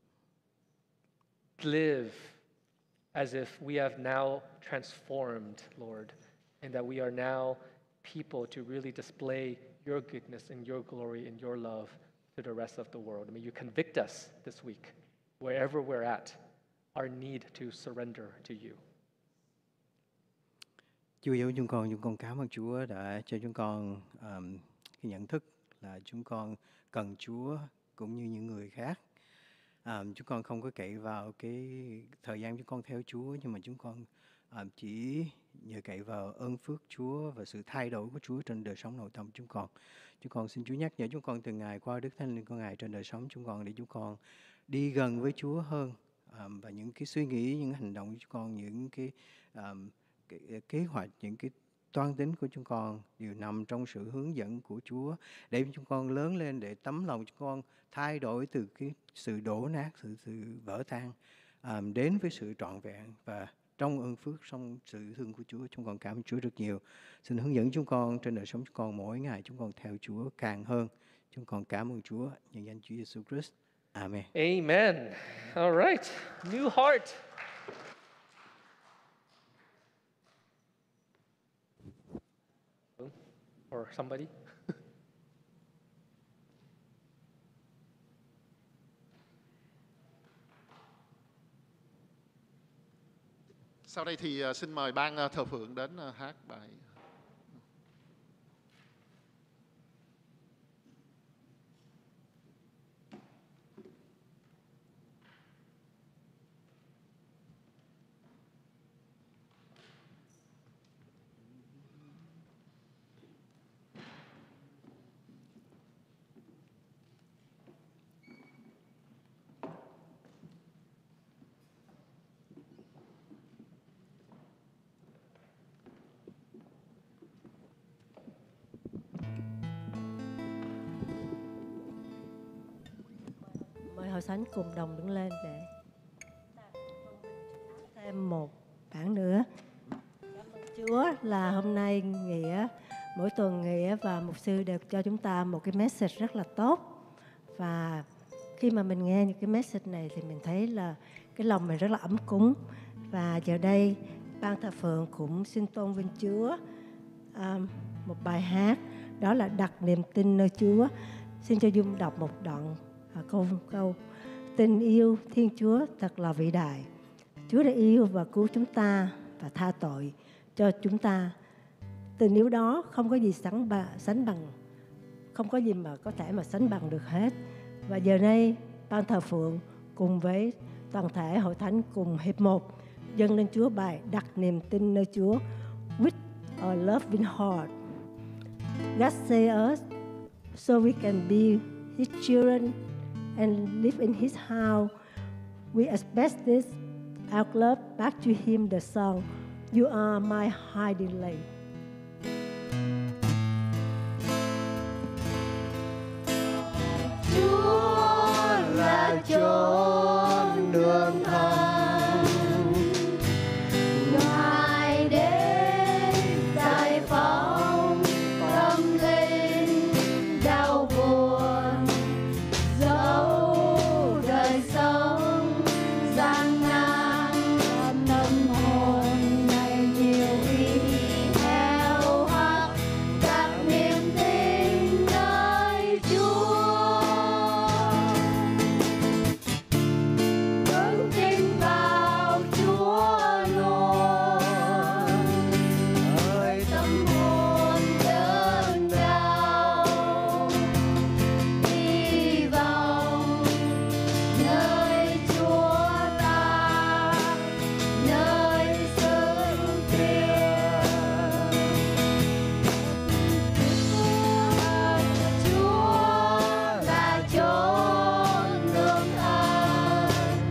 live as if we have now transformed, Lord, and that we are now people to really display your goodness and your glory and your love to the rest of the world. May you convict us this week, wherever we're at, our need to surrender to you. Chúa yêu chúng con cảm ơn Chúa đã cho chúng con cái nhận thức là chúng con cần Chúa cũng như những người khác. Chúng con không có cậy vào cái thời gian chúng con theo Chúa, nhưng mà chúng con chỉ nhờ cậy vào ơn phước Chúa và sự thay đổi của Chúa trên đời sống nội tâm chúng con. Chúng con xin Chúa nhắc nhở chúng con từng ngày qua Đức Thánh Linh của Ngài trên đời sống chúng con, để chúng con đi gần với Chúa hơn, và những cái suy nghĩ, những hành động của chúng con, những cái kế hoạch, những cái toan tính của chúng con đều nằm trong sự hướng dẫn của Chúa, để chúng con lớn lên, để tấm lòng chúng con thay đổi từ cái sự đổ nát, sự vỡ tan, đến với sự trọn vẹn. Và trong ơn phước, trong sự thương của Chúa, chúng con cảm ơn Chúa rất nhiều. Xin hướng dẫn chúng con trên đời sống chúng con, mỗi ngày chúng con theo Chúa càng hơn. Chúng con cảm ơn Chúa nhân danh Chúa Giêsu Christ. Amen. Amen. All right. New heart. Or somebody. Sau đây thì xin mời ban thờ phượng đến hát bài. Mời hội thánh cùng đồng đứng lên để thêm một bản nữa. Cảm ơn Chúa là hôm nay Nghĩa, mỗi tuần Nghĩa và mục sư đều cho chúng ta một cái message rất là tốt. Và khi mà mình nghe những cái message này thì mình thấy là cái lòng mình rất là ấm cúng. Và giờ đây ban thờ phượng cũng xin tôn vinh Chúa một bài hát, đó là đặt niềm tin nơi Chúa. Xin cho Dung đọc một đoạn câu tình yêu Thiên Chúa thật là vĩ đại. Chúa đã yêu và cứu chúng ta và tha tội cho chúng ta. Tình yêu đó không có gì sánh bằng, không có gì mà có thể mà sánh bằng được hết. Và giờ đây ban thờ phượng cùng với toàn thể hội thánh cùng hiệp một dâng lên Chúa bài đặt niềm tin nơi Chúa with a loving heart. God save us so we can be His children and live in His house. We express this our love back to Him the song, You are my hiding place. Chúa là chốn nương thân, Ngài đến giải phóng tâm linh đau buồn, dẫu đời sống gian nan, tâm hồn này nhiều khi heo hắt, đặt niềm tin nơi Chúa. Vững tin vào Chúa luôn, hỡi tâm hồn đớn đau, hy vọng nơi Chúa ta, nơi xứng tiếng. Chúa là chốn nương thân,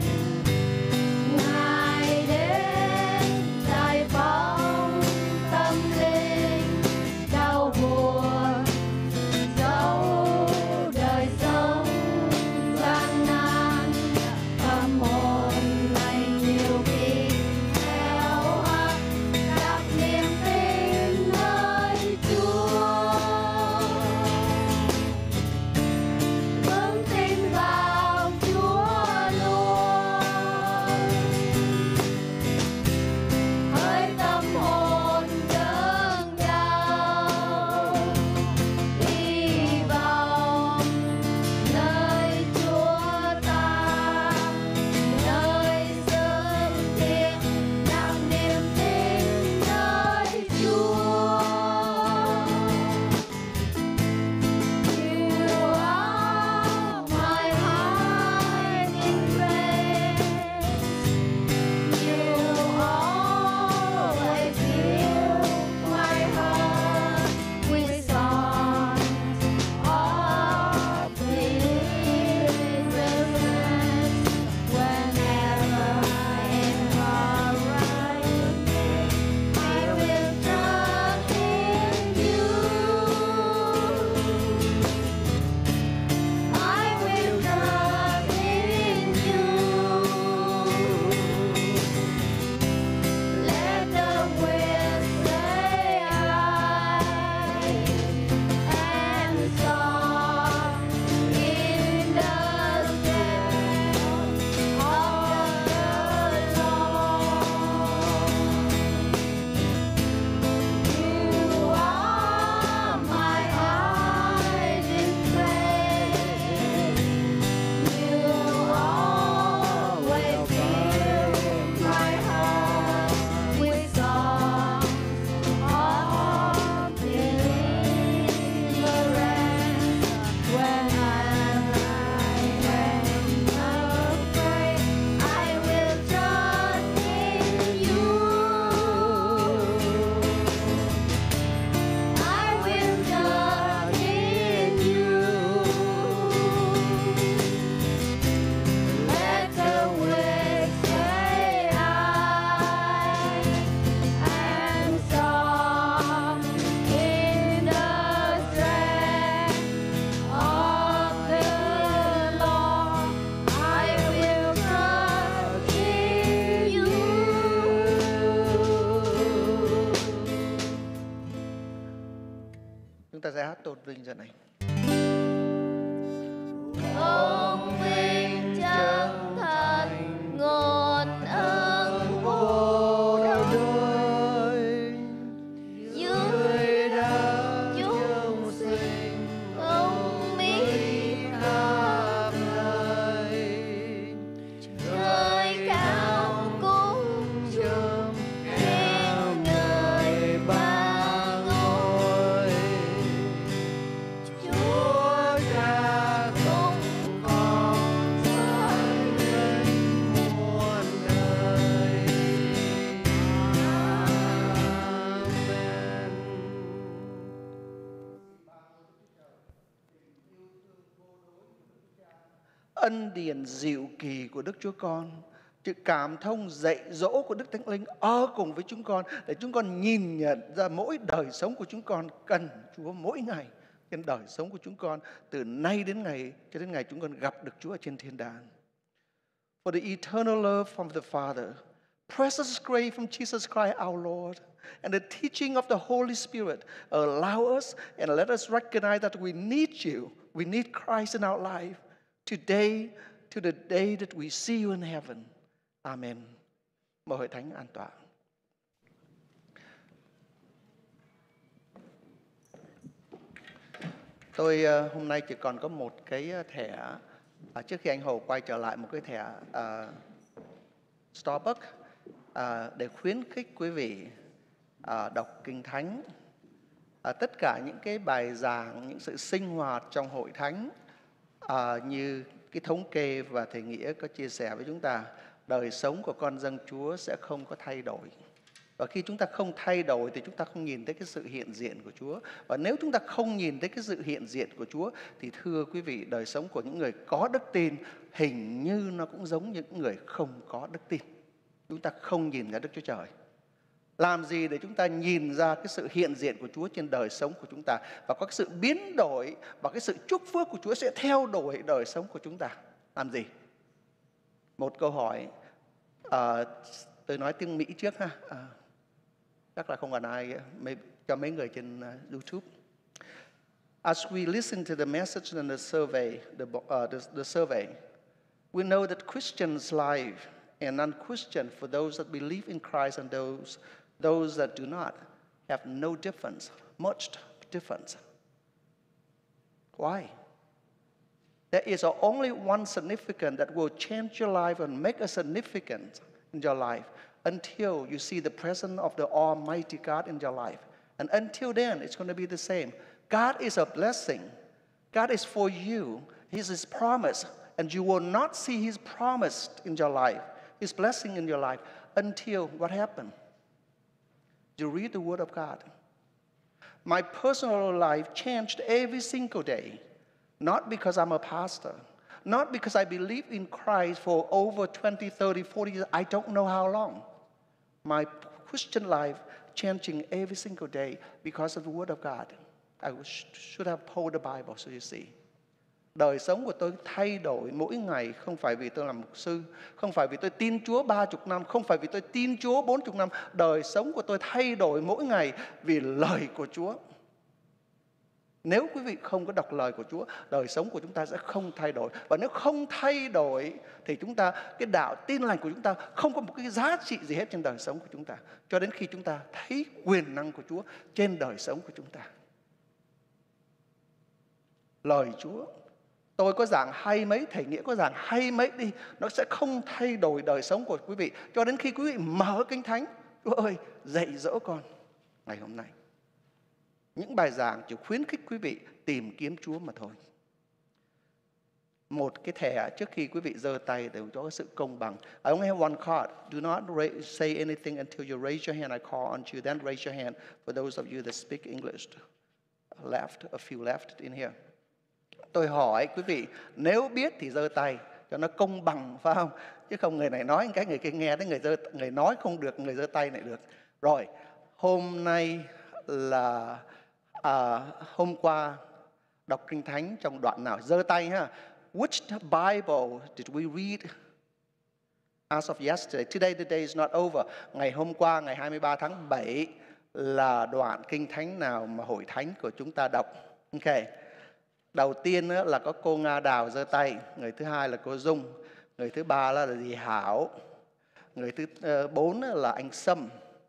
Ngài đến giải phóng tâm linh đau buồn, dẫu đời sống gian nan, tâm hồn này nhiều khi heo hắt, đặt niềm tin nơi Chúa. Vững tin vào Chúa luôn, hỡi tâm hồn đớn đau, hy vọng nơi Chúa ta, nơi xứng tiếng, đặt niềm tin nơi Chúa. You are my hiding place. You always fill my heart with songs of deliverance. Whenever I am alright, I will trust in you. I will trust in you. Let the wind say I am song in the strength of the Lord. You are my hiding place. You always fill my heart with songs of deliverance. When I'm afraid, I will trust in you. I will trust in you. Let the wind say I am strong in the strength of the Lord. I will trust in you. Chúng ta sẽ hát tôn vinh trận này. Tôn vinh chân thành nguồn ơn vô đời, dưới đất chúng sinh không biết khắp nơi. Trời cao cũng trông khen người ba ngôi. Chúa cha cũng ân điển dịu kỳ của Đức Chúa Con, sự cảm thông dạy dỗ của Đức Thánh Linh ở cùng với chúng con, để chúng con nhìn nhận ra mỗi đời sống của chúng con cần Chúa mỗi ngày trên đời sống của chúng con, từ nay đến ngày cho đến ngày chúng con gặp được Chúa ở trên thiên đàng. For the eternal love from the Father, precious grace from Jesus Christ our Lord, and the teaching of the Holy Spirit allow us and let us recognize that we need you. We need Christ in our life today to the day that we see you in heaven. Amen. Mời hội thánh an tọa. Tôi hôm nay chỉ còn có một cái thẻ. Trước khi anh Hồ quay trở lại, một cái thẻ Starbucks để khuyến khích quý vị đọc Kinh Thánh. Tất cả những cái bài giảng, những sự sinh hoạt trong hội thánh, như cái thống kê và thầy Nghĩa có chia sẻ với chúng ta, đời sống của con dân Chúa sẽ không có thay đổi. Và khi chúng ta không thay đổi thì chúng ta không nhìn thấy cái sự hiện diện của Chúa. Và nếu chúng ta không nhìn thấy cái sự hiện diện của Chúa thì thưa quý vị, đời sống của những người có đức tin hình như nó cũng giống như những người không có đức tin. Chúng ta không nhìn ra Đức Chúa Trời. Làm gì để chúng ta nhìn ra cái sự hiện diện của Chúa trên đời sống của chúng ta, và có cái sự biến đổi và cái sự chúc phước của Chúa sẽ theo đuổi đời sống của chúng ta? Làm gì? Một câu hỏi, tôi nói tiếng Mỹ trước ha. Chắc là không còn ai, cho mấy người trên YouTube. As we listen to the message and the survey, the survey, we know that Christians' life and non-Christian, for those that believe in Christ and those that do not, have no difference, much difference. Why? There is only one significant that will change your life and make a significance in your life until you see the presence of the Almighty God in your life. And until then, it's going to be the same. God is a blessing. God is for you. He's His promise. And you will not see His promise in your life, His blessing in your life, until what happened? You read the Word of God. My personal life changed every single day. Not because I'm a pastor. Not because I believe in Christ for over 20, 30, 40 years. I don't know how long. My Christian life changing every single day because of the Word of God. I should have pulled the Bible, so you see. Đời sống của tôi thay đổi mỗi ngày, không phải vì tôi làm mục sư, không phải vì tôi tin Chúa 30 năm, không phải vì tôi tin Chúa 40 năm. Đời sống của tôi thay đổi mỗi ngày vì lời của Chúa. Nếu quý vị không có đọc lời của Chúa, đời sống của chúng ta sẽ không thay đổi. Và nếu không thay đổi thì chúng ta, cái đạo tin lành của chúng ta không có một cái giá trị gì hết trên đời sống của chúng ta, cho đến khi chúng ta thấy quyền năng của Chúa trên đời sống của chúng ta. Lời Chúa, tôi có giảng hay mấy, thầy Nghĩa có giảng hay mấy đi, nó sẽ không thay đổi đời sống của quý vị cho đến khi quý vị mở Kinh Thánh. Chúa ơi, dạy dỗ con ngày hôm nay. Những bài giảng chỉ khuyến khích quý vị tìm kiếm Chúa mà thôi. Một cái thẻ trước khi quý vị giơ tay để có sự công bằng. I only have one card. Do not say anything until you raise your hand. I call on you. Then raise your hand for those of you that speak English. A few left in here. Tôi hỏi quý vị, nếu biết thì giơ tay cho nó công bằng, phải không? Chứ không người này nói cái người kia nghe, tới người nói không được, người giơ tay lại được. Rồi, hôm nay là hôm qua đọc Kinh Thánh trong đoạn nào? Giơ tay ha. Which Bible did we read as of yesterday? Today the day is not over. Ngày hôm qua, ngày 23 tháng 7 là đoạn Kinh Thánh nào mà hội thánh của chúng ta đọc? Ok. Đầu tiên là có cô Nga Đào giơ tay, người thứ hai là cô Dung, người thứ ba là dì Hảo, người thứ 4 là anh Sâm.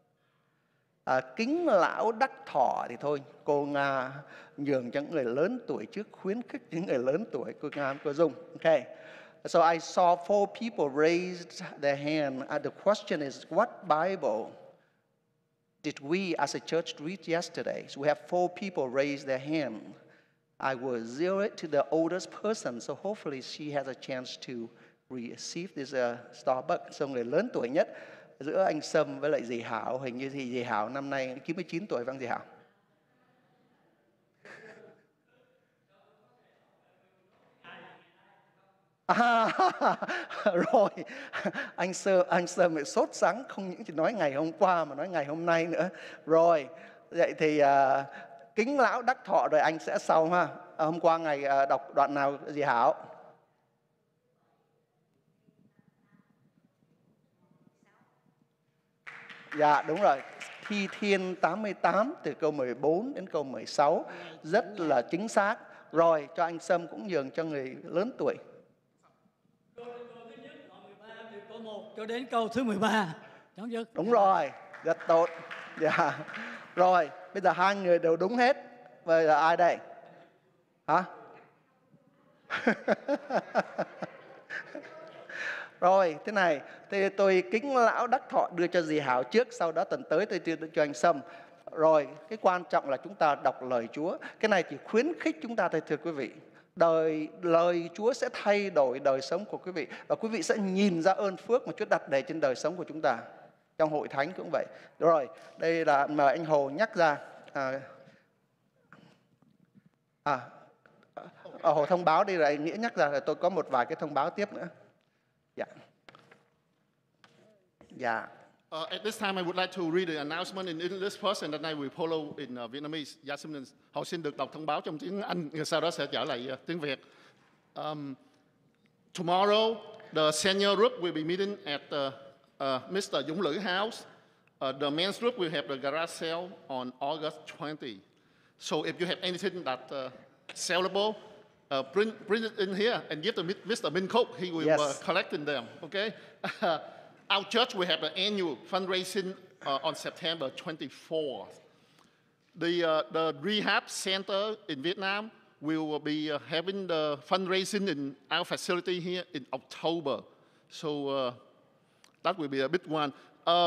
Kính lão đắc thọ thì thôi, cô Nga nhường cho những người lớn tuổi trước, khuyến khích những người lớn tuổi, cô Nga, cô Dung. Okay. So I saw 4 people raised their hand. The question is, what Bible did we as a church read yesterday? So we have 4 people raise their hand. I will zero it to the oldest person, so hopefully she has a chance to receive this Starbucks. So người lớn tuổi nhất giữa anh Sâm với lại dì Hảo, hình như thì dì Hảo năm nay 99 tuổi, vâng dì Hảo? À, rồi, anh Sơn bị sốt sắng, không những chỉ nói ngày hôm qua mà nói ngày hôm nay nữa. Rồi, vậy thì kính lão đắc thọ rồi anh sẽ sau ha. Hôm qua ngày đọc đoạn nào dì Hảo? Dạ đúng rồi, Thi Thiên 88 từ câu 14 đến câu 16 rất là chính xác. Rồi cho anh Sâm cũng nhường cho người lớn tuổi. Câu 1 cho đến câu thứ 13. Đúng rồi, rất tốt. Dạ. Rồi, bây giờ hai người đều đúng hết. Bây giờ ai đây? Hả? Rồi, thế này, thì tôi kính lão đắc thọ đưa cho dì Hảo trước, sau đó tuần tới tôi đưa cho anh Sâm. Rồi, cái quan trọng là chúng ta đọc lời Chúa. Cái này chỉ khuyến khích chúng ta thôi thưa quý vị. Lời Chúa sẽ thay đổi đời sống của quý vị. Và quý vị sẽ nhìn ra ơn phước mà Chúa đặt để trên đời sống của chúng ta. Trong hội thánh cũng vậy. Rồi, đây là mời anh Hồ nhắc ra. Hồ thông báo đi rồi anh Nghĩa nhắc ra, rồi tôi có một vài cái thông báo tiếp nữa. Dạ. Dạ. At this time, I would like to read the announcement in English first, and then I will follow in Vietnamese. Dạ, họ xin được đọc thông báo trong tiếng Anh, sau đó sẽ trở lại tiếng Việt. Tomorrow, the senior group will be meeting at Mr. Dũng Lữ house. The men's group will have the garage sale on August 20. So if you have anything that sellable, bring it in here and give to Mr. Minh Cook. He will Yes. collecting them. Okay. Our church will have the annual fundraising on September 24th. The rehab center in Vietnam will be having the fundraising in our facility here in October. So that will be a big one.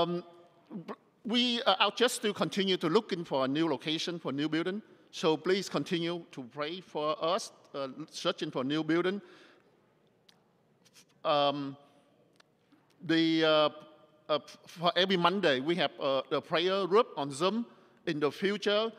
Our church still continue to looking for a new location for a new building. So please continue to pray for us, searching for a new building. For every Monday, we have the prayer group on Zoom. In the future,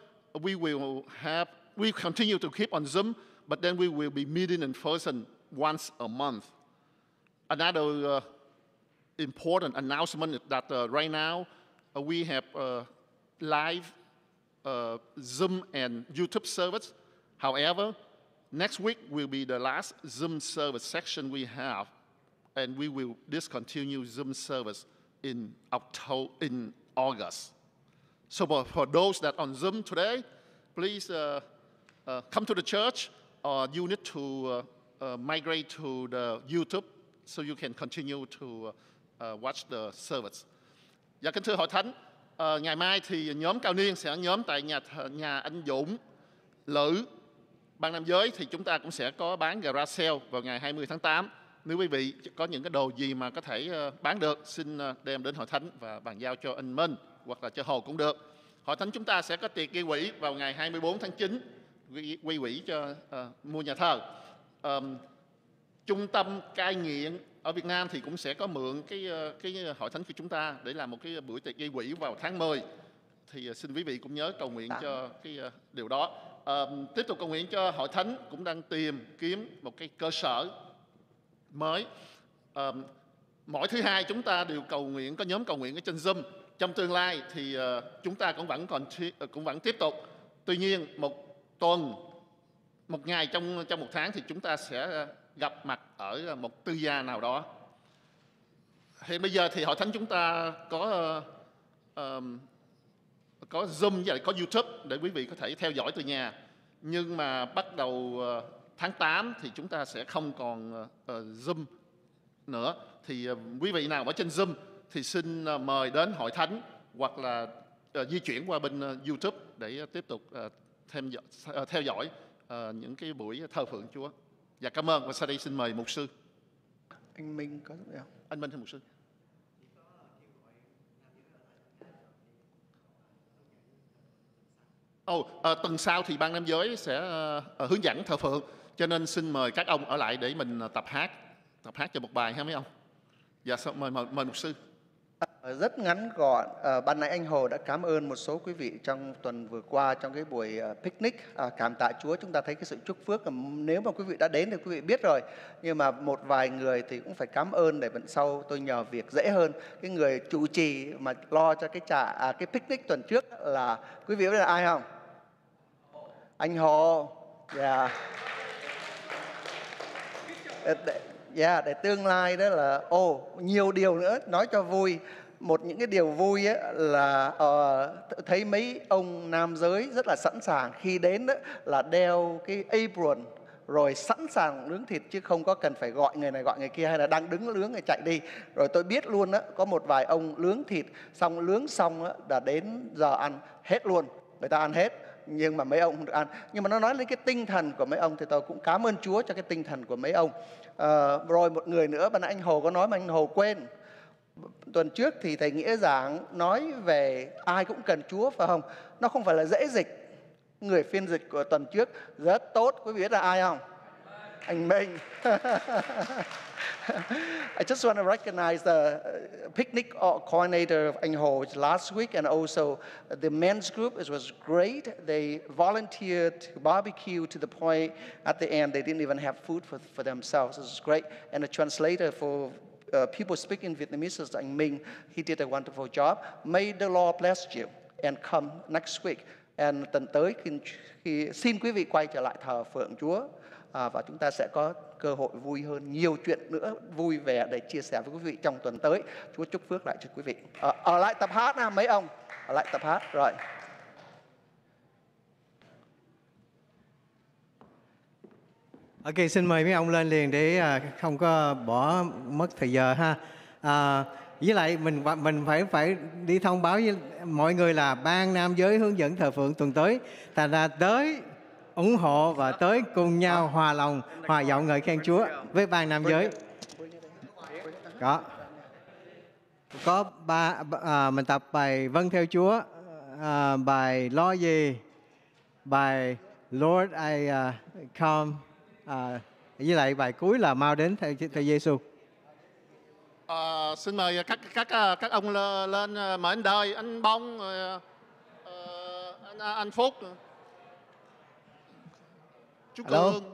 we continue to keep on Zoom, but then we will be meeting in person once a month. Another important announcement is that right now we have live Zoom and YouTube service. However, next week will be the last Zoom service section we have, and we will discontinue Zoom service in August. So for those that on Zoom today, please come to the church, or you need to migrate to the YouTube so you can continue to watch the service. Dạ, kính thưa hội thánh, ngày mai thì nhóm cao niên sẽ nhóm tại nhà anh Dũng Lữ. Ban nam giới thì chúng ta cũng sẽ có bán garage sale vào ngày 20 tháng 8. Nếu quý vị có những cái đồ gì mà có thể bán được, xin đem đến hội thánh và bàn giao cho anh Minh hoặc là cho Hồ cũng được. Hội thánh chúng ta sẽ có tiệc gây quỹ vào ngày 24 tháng 9, quy quỹ cho mua nhà thờ. Trung tâm cai nghiện ở Việt Nam thì cũng sẽ có mượn cái hội thánh của chúng ta để làm một cái buổi tiệc gây quỹ vào tháng 10. Thì xin quý vị cũng nhớ cầu nguyện cho cái điều đó. Tiếp tục cầu nguyện cho hội thánh cũng đang tìm kiếm một cái cơ sở mới. Mỗi thứ hai chúng ta đều cầu nguyện, có nhóm cầu nguyện ở trên Zoom. Trong tương lai thì chúng ta cũng vẫn tiếp tục. Tuy nhiên một ngày trong một tháng thì chúng ta sẽ gặp mặt ở một tư gia nào đó. Hiện bây giờ thì hội thánh chúng ta có Zoom và lại có YouTube để quý vị có thể theo dõi từ nhà. Nhưng mà bắt đầu tháng 8 thì chúng ta sẽ không còn Zoom nữa. Thì quý vị nào ở trên Zoom thì xin mời đến hội thánh hoặc là di chuyển qua bên YouTube để tiếp tục theo dõi những cái buổi thờ phượng Chúa. Dạ, cảm ơn. Và sau đây xin mời mục sư. Anh Minh có gì không? Anh Minh hay mục sư? Tuần sau thì ban nam giới sẽ hướng dẫn thờ phượng, cho nên xin mời các ông ở lại để mình tập hát cho một bài ha mấy ông. Dạ, mời mục sư. Rất ngắn gọn, ban nãy anh Hồ đã cảm ơn một số quý vị trong tuần vừa qua trong cái buổi picnic. Cảm tạ Chúa, chúng ta thấy cái sự chúc phước. Nếu mà quý vị đã đến thì quý vị biết rồi, nhưng mà một vài người thì cũng phải cảm ơn để lần sau tôi nhờ việc dễ hơn. Cái người chủ trì mà lo cho cái picnic tuần trước là quý vị biết là ai không? Anh Hồ. Để tương lai đó là nhiều điều nữa nói cho vui. Một những cái điều vui ấy là thấy mấy ông nam giới rất là sẵn sàng khi đến đó, là đeo cái apron rồi sẵn sàng nướng thịt, chứ không có cần phải gọi người này gọi người kia hay là đang đứng nướng rồi chạy đi. Rồi tôi biết luôn đó, có một vài ông nướng thịt nướng xong đó, là đến giờ ăn hết luôn, người ta ăn hết nhưng mà mấy ông không được ăn. Nhưng mà nó nói lên cái tinh thần của mấy ông thì tôi cũng cảm ơn Chúa cho cái tinh thần của mấy ông. Rồi một người nữa, ban nãy anh Hồ có nói mà anh Hồ quên. Tuần trước thì thầy Nghĩa giảng nói về ai cũng cần Chúa, phải không? Nó không phải là dễ dịch. Người phiên dịch của tuần trước rất tốt, quý vị biết là ai không? Anh Minh. I just want to recognize the picnic coordinator of anh Hồ last week, and also the men's group. It was great. They volunteered to barbecue to the point at the end they didn't even have food for themselves. It was great. And the translator for people speaking Vietnamese is anh Minh. He did a wonderful job. May the Lord bless you and come next week. And tuần tới khi xin quý vị quay trở lại thờ phượng Chúa, và chúng ta sẽ có cơ hội vui hơn, nhiều chuyện nữa vui vẻ để chia sẻ với quý vị trong tuần tới. Chúa chúc phước lại cho quý vị. Ở lại tập hát nha mấy ông, ở lại tập hát rồi. Ok, xin mời mấy ông lên liền để không có bỏ mất thời giờ ha. Với lại mình phải đi thông báo với mọi người là ban nam giới hướng dẫn thờ phượng tuần tới, thành ra tới ủng hộ và tới cùng nhau hòa lòng hòa giọng ngợi khen Chúa với ban nam giới. Có mình tập bài Vâng Theo Chúa, bài Lo Gì, bài Lord I Come, với lại bài cuối là Mau Đến Thầy Giêsu. Xin mời các ông lên mời anh Đời, anh Bông, anh Phúc, chú Hello. Cường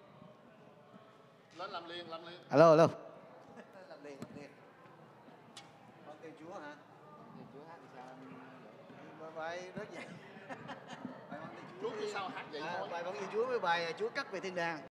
lên làm liền. Alo. Làm liền. Con kêu Chúa hả? Chúa hát thì sao? Bài rất vậy. Chúa cứ sao hát vậy thôi. Bài Vâng Theo Chúa với bài Chúa cất về thiên đàng.